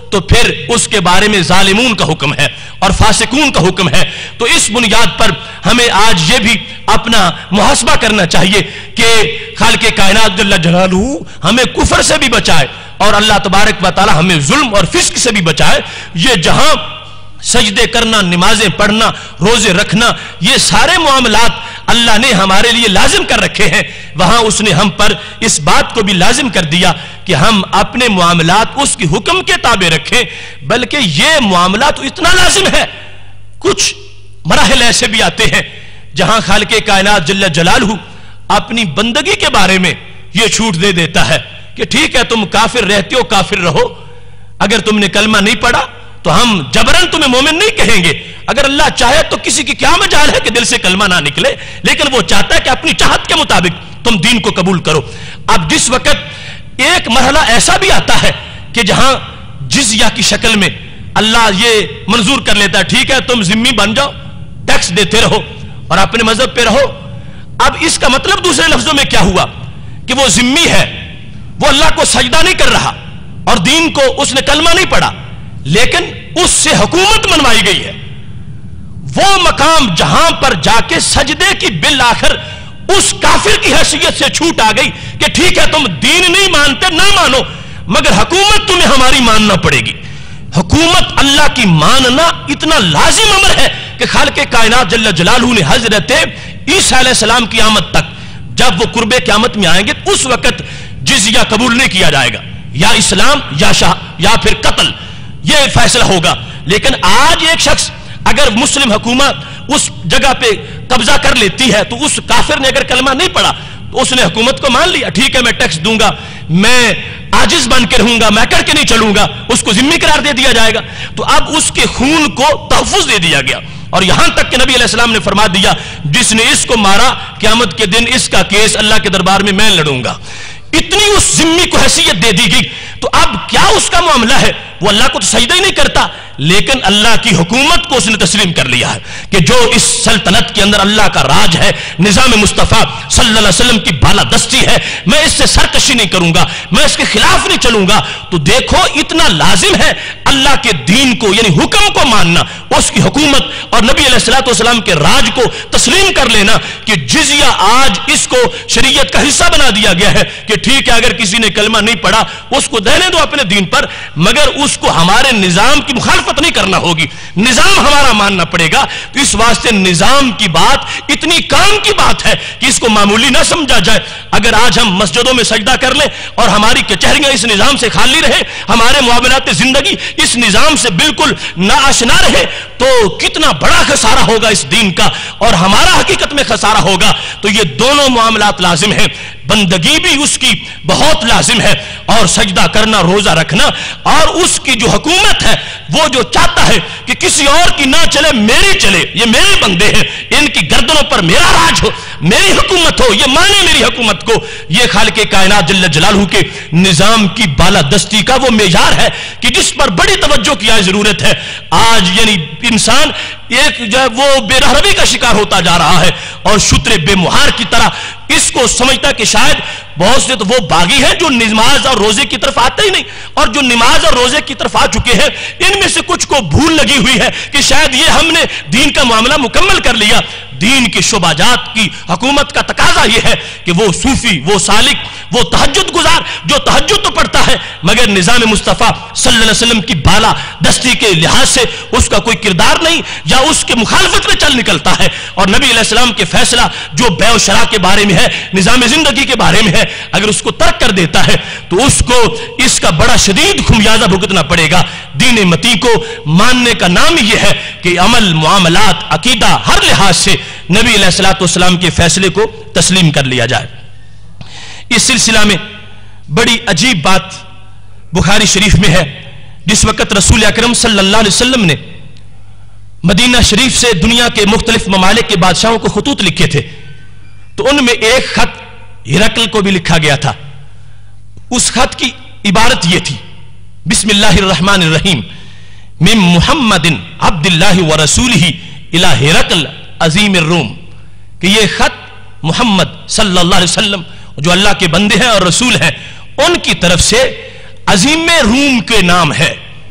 تو پھر اس کے بارے میں ظالمون کا حکم ہے اور فاسقون کا حکم ہے. تو اس بنیاد پر ہمیں آج یہ بھی اپنا محاسبہ کرنا چاہیے کہ خالق کائنات جل جلالہ ہمیں کفر سے بھی بچائے اور اللہ تبارک و تعالی ہمیں ظلم اور فسق سے بھی بچائے. یہ جہاں سجدے کرنا، نمازیں پڑھنا، روزے رکھنا، یہ سارے معاملات اللہ نے ہمارے لیے لازم کر رکھے ہیں، وہاں اس نے ہم پر اس بات کو بھی لازم کر دیا کہ ہم اپنے معاملات اس کی حکم کے تابع رکھیں. بلکہ یہ معاملات اتنا لازم ہے، کچھ مراحل ایسے بھی آتے ہیں جہاں خالق کائنات جل جلالہ اپنی بندگی کے بارے میں یہ چھوٹ دے دیتا ہے کہ ٹھیک ہے تم کافر رہتے ہو، کافر رہو، اگر تم نے کلمہ نہیں پڑھا تو ہم جبرن تمہیں مومن نہیں کہیں گے. اگر اللہ چاہے تو کسی کی کیا مجال ہے کہ دل سے کلمہ نہ نکلے، لیکن وہ چاہتا ہے کہ اپنی چاہت کے مطابق تم دین کو قبول کرو. اب جس وقت ایک مرحلہ ایسا بھی آتا ہے کہ جہاں جزیہ کی شکل میں اللہ یہ منظور کر لیتا ہے ٹھیک ہے تم ذمہ بن جاؤ، ٹیکس دیتے رہو اور اپنے مذہب پہ رہو. اب اس کا مطلب دوسرے لفظوں میں کیا ہوا کہ وہ ذمہ ہے، وہ اللہ کو سجدہ نہیں کر رہا اور دین کو اس نے کلمہ نہیں پڑھا، لیکن اس سے حکومت منوائی گئی ہے. وہ مقام جہاں پر جا کے سجدے کی بالآخر اس کافر کی حیثیت سے چھوٹ آ گئی کہ ٹھیک ہے تم دین نہیں مانتے، نہ مانو، مگر حکومت تمہیں ہماری ماننا پڑے گی. حکومت اللہ کی ماننا اتنا لازم امر ہے کہ خالق کائنات جل جلالہ نے حضرت عیسیٰ علیہ السلام کی آمد تک جب وہ قرب قیامت میں آئیں گے اس وقت جزیہ قبول نہیں کیا جائے گا، یا اسلام یا پھر قتل، یہ فیصلہ ہوگا. لیکن آج ایک شخص اگر مسلم حکومت اس جگہ پہ قبضہ کر لیتی ہے تو اس کافر نے اگر کلمہ نہیں پڑھا تو اس نے حکومت کو مان لیا، ٹھیک ہے میں ٹیکس دوں گا، میں عاجز بن کے رہوں گا، میں کر کے نہیں چلوں گا، اس کو ذمہ قرار دے دیا جائے گا. تو اب اس کے خون کو تحفظ دے دیا گیا اور یہاں تک کہ نبی علیہ السلام نے فرما دیا جس نے اس کو مارا قیامت کے دن اس کا کیس اللہ کے دربار میں لڑوں گا. اتنی اس ذمہ کو حیثیت دے دی گئی. تو اب کیا اس کا معاملہ ہے؟ وہ اللہ کو تو سجدہ ہی نہیں کرتا، لیکن اللہ کی حکومت کو اس نے تسلیم کر لیا ہے کہ جو اس سلطنت کے اندر اللہ کا راج ہے، نظام مصطفیٰ صلی اللہ علیہ وسلم کی بالادستی ہے، میں اس سے سرکشی نہیں کروں گا، میں اس کے خلاف نہیں چلوں گا. تو دیکھو اتنا لازم ہے اللہ کے دین کو یعنی حکم کو ماننا، اس کی حکومت اور نبی علیہ الصلوۃ والسلام کے راج کو تسلیم کر لینا کہ جزیہ آج اس کو شریعت کا حصہ بنا دیا گیا ہے کہ ٹھیک ہے اگر کسی نے کلمہ نہیں پڑھا اس کو رہنے دو اپنے دین پر، مگر اس کو ہمارے نظام کی مخالفت نہیں کرنا ہوگی، نظام ہمارا ماننا پڑے گا. تو اس واسطے نظام کی بات اتنی کام کی بات ہے کہ اس کو معمولی نہ سمجھا جائے. اگر آج ہم مسجدوں میں سجدہ کر لیں اور ہماری کچہریاں اس نظام سے خالی رہے، ہمارے معاملات زندگی اس نظام سے بالکل ناآشنا رہے، تو کتنا بڑا خسارہ ہوگا اس دین کا اور ہمارا حقیقت میں خسارہ ہوگا. تو یہ دونوں معاملات لازم ہیں، بندگی بھی اس کی بہت لازم ہے اور سجدہ کرنا، روزہ رکھنا، اور اس کی جو حکومت ہے وہ جو چاہتا ہے کہ کسی اور کی نہ چلے میری چلے، یہ میرے بندے ہیں، ان کی گردنوں پر میرا راج ہو، میری حکومت ہو، یہ مانے میری حکومت کو. یہ خالق کائنات جل جلالہ کے نظام کی بالادستی کا وہ معیار ہے کہ جس پر بڑی توجہ کی ضرورت ہے. آج یعنی انسان ایک جو ہے وہ بے رحمی کا شکار ہوتا جا رہا ہے اور شتر بے مہار کی طرح اس کو سمجھتا کہ شاید بہت سے تو وہ باغی ہیں جو نماز اور روزے کی طرف آتے ہی نہیں، اور جو نماز اور روزے کی طرف آ چکے ہیں ان میں سے کچھ کو بھول لگی ہوئی ہے کہ شاید یہ ہم نے دین کا معاملہ مکمل کر لیا. دین کی شعبہ جات کی حکومت کا تقاضا یہ ہے کہ وہ صوفی، وہ سالک، وہ تہجد گزار جو تہجد تو پڑھتا ہے مگر نظام مصطفیٰ صلی اللہ علیہ وسلم کی بالا دستی کے لحاظ سے اس کا کوئی کردار نہیں یا اس کے مخالفت میں چل نکلتا ہے، اور نبی علیہ السلام کے فیصلہ جو بیع و شراء کے بارے میں ہے، نظام زندگی کے بارے میں ہے، اگر اس کو ترک کر دیتا ہے تو اس کو اس کا بڑا شدید خمیازہ بھگتنا پڑے گا. دین متی کو ماننے کا نام یہ ہے کہ عمل، معاملات، عقیدہ ہر لحاظ سے نبی علیہ الصلوۃ والسلام کے فیصلے کو تسلیم کر لیا جائے. اس سلسلہ میں بڑی عجیب بات بخاری شریف میں ہے. جس وقت رسول اکرم صلی اللہ علیہ وسلم نے مدینہ شریف سے دنیا کے مختلف ممالک کے بادشاہوں کو خطوط لکھے تھے تو ان میں ایک خط ہرقل کو بھی لکھا گیا تھا. اس خط کی عبارت یہ تھی: بسم اللہ الرحمن الرحیم من محمد عبد اللہ ورسولہ الی ہرقل عظیم الروم. کہ یہ خط محمد صلی اللہ علیہ وسلم جو اللہ کے بندے ہیں اور رسول ہیں ان کی طرف سے عظیم روم کے نام ہے.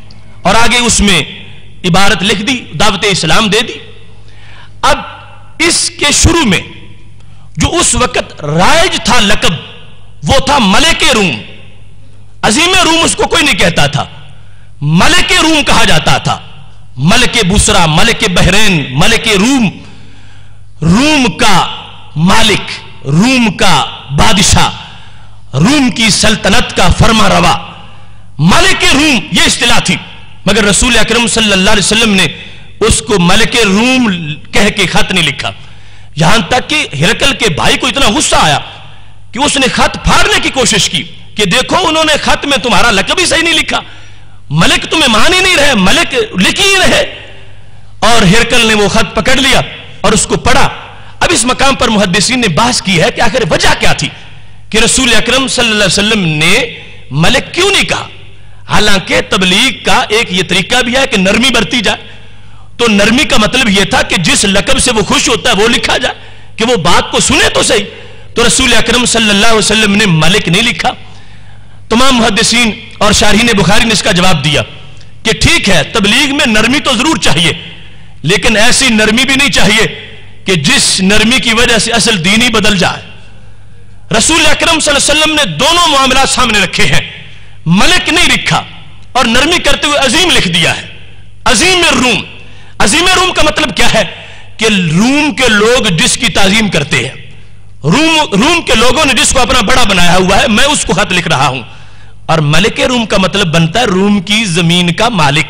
اور آگے اس میں عبارت لکھ دی، دعوت اسلام دے دی۔ اب اس کے شروع میں جو اس وقت رائج تھا لقب، وہ تھا ملک روم۔ عظیم روم اس کو کوئی نہیں کہتا تھا، ملک روم کہا جاتا تھا۔ ملک بسرا، ملک بحرین، ملک روم، روم کا مالک، روم کا بادشاہ، روم کی سلطنت کا فرما روا، ملک روم یہ اصطلاح تھی۔ مگر رسول اکرم صلی اللہ علیہ وسلم نے اس کو ملک روم کہہ کے خط نہیں لکھا، یہاں تک کہ ہرقل کے بھائی کو اتنا غصہ آیا کہ اس نے خط پھاڑنے کی کوشش کی کہ دیکھو انہوں نے خط میں تمہارا لقب ہی صحیح نہیں لکھا، ملک تمہیں مان ہی نہیں رہے، ملک لکھ ہی رہے۔ اور ہرقل نے وہ خط پکڑ لیا اور اس کو پڑھا۔ اب اس مقام پر محدثین نے بحث کی ہے کہ آخر وجہ کیا تھی کہ رسول اکرم صلی اللہ علیہ وسلم نے ملک کیوں نہیں کہا؟ حالانکہ تبلیغ کا ایک یہ طریقہ بھی ہے کہ نرمی برتی جائے، تو نرمی کا مطلب یہ تھا کہ جس لقب سے وہ خوش ہوتا ہے وہ لکھا جائے کہ وہ بات کو سنے تو صحیح۔ تو رسول اکرم صلی اللہ علیہ وسلم نے ملک نہیں لکھا۔ تمام محدثین اور شارحین بخاری نے اس کا جواب دیا کہ ٹھیک ہے، تبلیغ میں نرمی تو ضرور چاہیے، لیکن ایسی نرمی بھی نہیں چاہیے کہ جس نرمی کی وجہ سے اصل دین ہی بدل جائے۔ رسول اکرم صلی اللہ علیہ وسلم نے دونوں معاملات سامنے رکھے ہیں، ملک نہیں لکھا اور نرمی کرتے ہوئے عظیم لکھ دیا ہے۔ عظیم روم، عظیم روم کا مطلب کیا ہے کہ روم کے لوگ جس کی تعظیم کرتے ہیں، روم کے لوگوں نے جس کو اپنا بڑا بنایا ہوا ہے، میں اس کو خط لکھ رہا ہوں۔ اور ملک روم کا مطلب بنتا ہے روم کی زمین کا مالک۔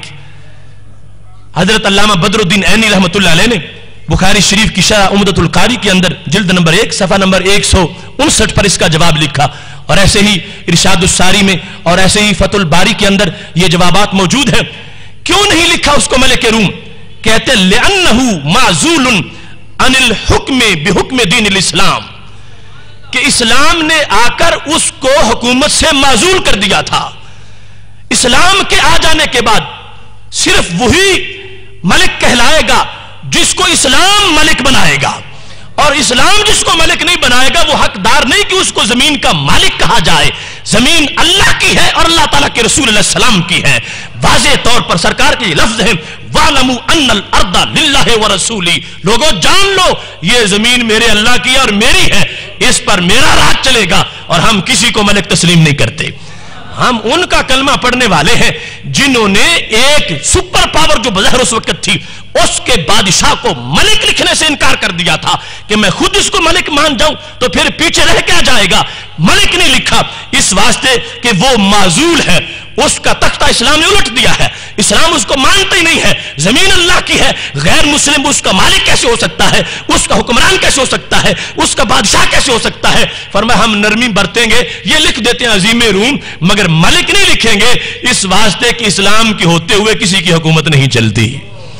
حضرت علامہ بدر الدین عینی رحمۃ اللہ علیہ نے بخاری شریف کی شرح عمدۃ القاری کے اندر جلد نمبر 1 صفحہ نمبر 159 پر اس کا جواب لکھا، اور ایسے ہی ارشاد الساری میں اور ایسے ہی فتح الباری کے اندر یہ جوابات موجود ہیں۔ کیوں نہیں لکھا اس کو ملک روم؟ کہتے لِأَنَّهُ مَعْزُولٌ عَنِ الْحُكْمِ بِحُكْمِ دِينِ الْإِسْلَامِ، کہ اسلام نے آ کر اس کو حکومت سے معزول کر دیا تھا۔ اسلام کے آ جانے کے بعد صرف وہی ملک کہلائے گا جس کو اسلام ملک بنائے گا، اور اسلام جس کو ملک نہیں بنائے گا وہ حقدار نہیں کہ اس کو زمین کا مالک کہا جائے۔ زمین اللہ کی ہے اور اللہ تعالیٰ کے رسول علیہ السلام کی ہے۔ واضح طور پر سرکار کے یہ لفظ ہے وَعْلَمُوا أَنَّ الْأَرْضَ لِلَّهِ وَرَسُولِهِ، لوگوں جان لو یہ زمین میرے اللہ کی ہے اور میری ہے، اس پر میرا راج چلے گا، اور ہم کسی کو ملک تسلیم نہیں کرتے۔ ہم ان کا کلمہ پڑھنے والے ہیں جنہوں نے ایک سپر پاور جو بظاہر اس وقت تھی اس کے بادشاہ کو ملک لکھنے سے انکار کر دیا تھا کہ میں خود اس کو ملک مان جاؤں تو پھر پیچھے رہ کیا جائے گا۔ ملک نہیں لکھا اس واسطے کہ وہ معزول ہے، اس کا تختہ اسلام نے الٹ دیا ہے، اسلام اس کو مانتا ہی نہیں ہے۔ زمین اللہ کی ہے، غیر مسلم اس کا مالک کیسے ہو سکتا ہے، اس کا حکمران کیسے ہو سکتا ہے، اس کا بادشاہ کیسے ہو سکتا ہے؟ فرمایا ہم نرمی برتیں گے، یہ لکھ دیتے ہیں عظیم روم، مگر ملک نہیں لکھیں گے اس واسطے کہ اسلام کے ہوتے ہوئے کسی کی حکومت نہیں چلتی۔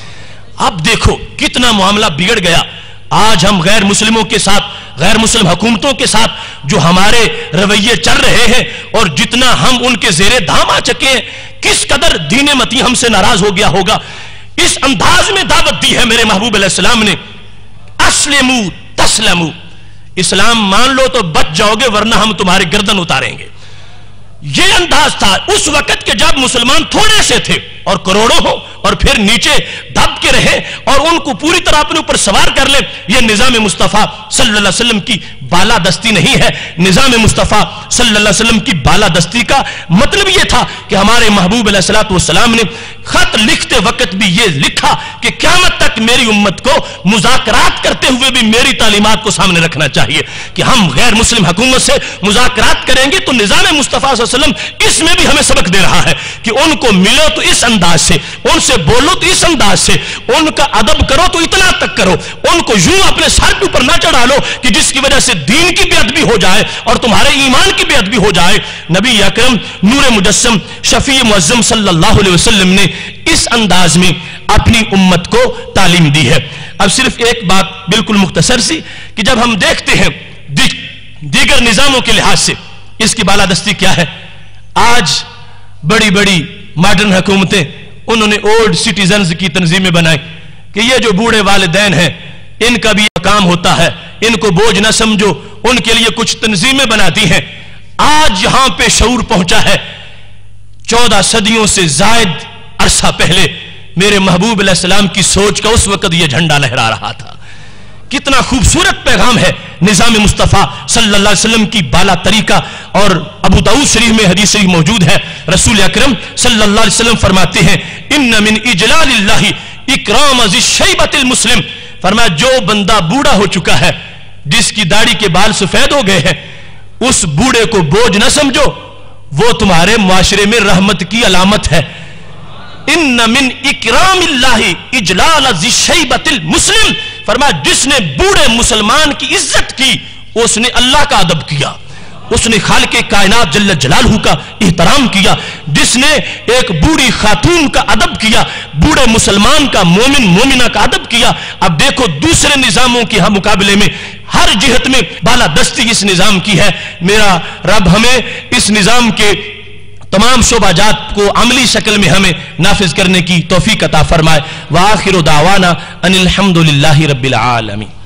اب دیکھو کتنا معاملہ بگڑ گیا۔ آج ہم غیر مسلموں کے ساتھ، غیر مسلم حکومتوں کے ساتھ جو ہمارے رویے چل رہے ہیں اور جتنا ہم ان کے زیر دام آ چکے ہیں، کس قدر دین متی ہم سے ناراض ہو گیا ہوگا۔ اس انداز میں دعوت دی ہے میرے محبوب علیہ السلام نے، اسلموا تسلموا، اسلام مان لو تو بچ جاؤ گے ورنہ ہم تمہارے گردن اتاریں گے۔ یہ انداز تھا اس وقت کے جب مسلمان تھوڑے سے تھے اور کروڑوں ہو اور پھر نیچے دب کے رہے اور ان کو پوری طرح اپنے اوپر سوار کر لے۔ یہ نظام مصطفیٰ صلی اللہ علیہ وسلم کی بالادستی نہیں ہے۔ نظام مصطفیٰ صلی اللہ علیہ وسلم کی بالادستی کا مطلب یہ تھا کہ ہمارے محبوب علیہ السلام نے خط لکھتے وقت بھی یہ لکھا کہ قیامت تک میری امت کو مذاکرات کرتے ہوئے بھی میری تعلیمات کو سامنے رکھنا چاہیے کہ ہم غیر مسلم حکومت سے مذاکرات کریں گے تو نظام مصطفیٰ صلی اللہ علیہ وسلم اس میں بھی ہمیں سبق دے رہا ہے کہ ان کو ملو تو اس انداز سے، ان سے بولو تو اس انداز سے، ان کا ادب کرو تو اتنا تک کرو، ان کو یوں اپنے سر کے اوپر نہ چڑھا لو کہ جس کی وجہ سے دین کی بے ادبی ہو جائے اور تمہارے ایمان کی بے ادبی ہو جائے۔ نبی اکرم نور مجسم شفیع معظم صلی اللہ علیہ وسلم نے اس انداز میں اپنی امت کو تعلیم دی ہے۔ اب صرف ایک بات بالکل مختصر سی کہ جب ہم دیکھتے ہیں دیگر نظاموں کے لحاظ سے اس کی بالادستی کیا ہے، آج بڑی بڑی ماڈرن حکومتیں انہوں نے اولڈ سٹیزنز کی تنظیمیں بنائی کہ یہ جو بوڑھے والدین ہیں ان کا بھی کام ہوتا ہے، ان کو بوجھ نہ سمجھو، ان کے لیے کچھ تنظیمیں بناتی ہیں۔ آج یہاں پہ شعور پہنچا ہے 14 صدیوں سے زائد عرصہ پہلے میرے محبوب علیہ السلام کی سوچ کا اس وقت یہ جھنڈا لہرا رہا تھا. کتنا خوبصورت پیغام ہے نظام مصطفیٰ صلی اللہ علیہ وسلم کی بالا طریقہ. اور ابو داؤد شریف میں حدیث شریف موجود ہے, رسول اکرم صلی اللہ علیہ وسلم فرماتے ہیں ان من اجلال اللہ اکرام ذی الشیبۃ المسلم. فرمایا جو بندہ بوڑھا ہو چکا ہے, جس کی داڑھی کے بال سفید ہو گئے ہیں, اس بوڑھے کو بوجھ نہ سمجھو, وہ تمہارے معاشرے میں رحمت کی علامت ہے. ان من اکرام اللہ اجلال ذی الشیبۃ المسلم. فرمایا جس نے بوڑھے مسلمان کی عزت کی اس نے اللہ کا ادب کیا, اس نے خالق کائنات جل جلالہ کا احترام کیا. جس نے ایک بوڑھی خاتون کا ادب کیا, بوڑھے مسلمان کا, مومن مومنہ کا ادب کیا. اب دیکھو دوسرے نظاموں کے مقابلے میں ہر جہت میں بالادستی اس نظام کی ہے. میرا رب ہمیں اس نظام کے تمام شعبہ جات کو عملی شکل میں ہمیں نافذ کرنے کی توفیق عطا فرمائے. وآخر دعوانا ان الحمد للہ رب العالمین.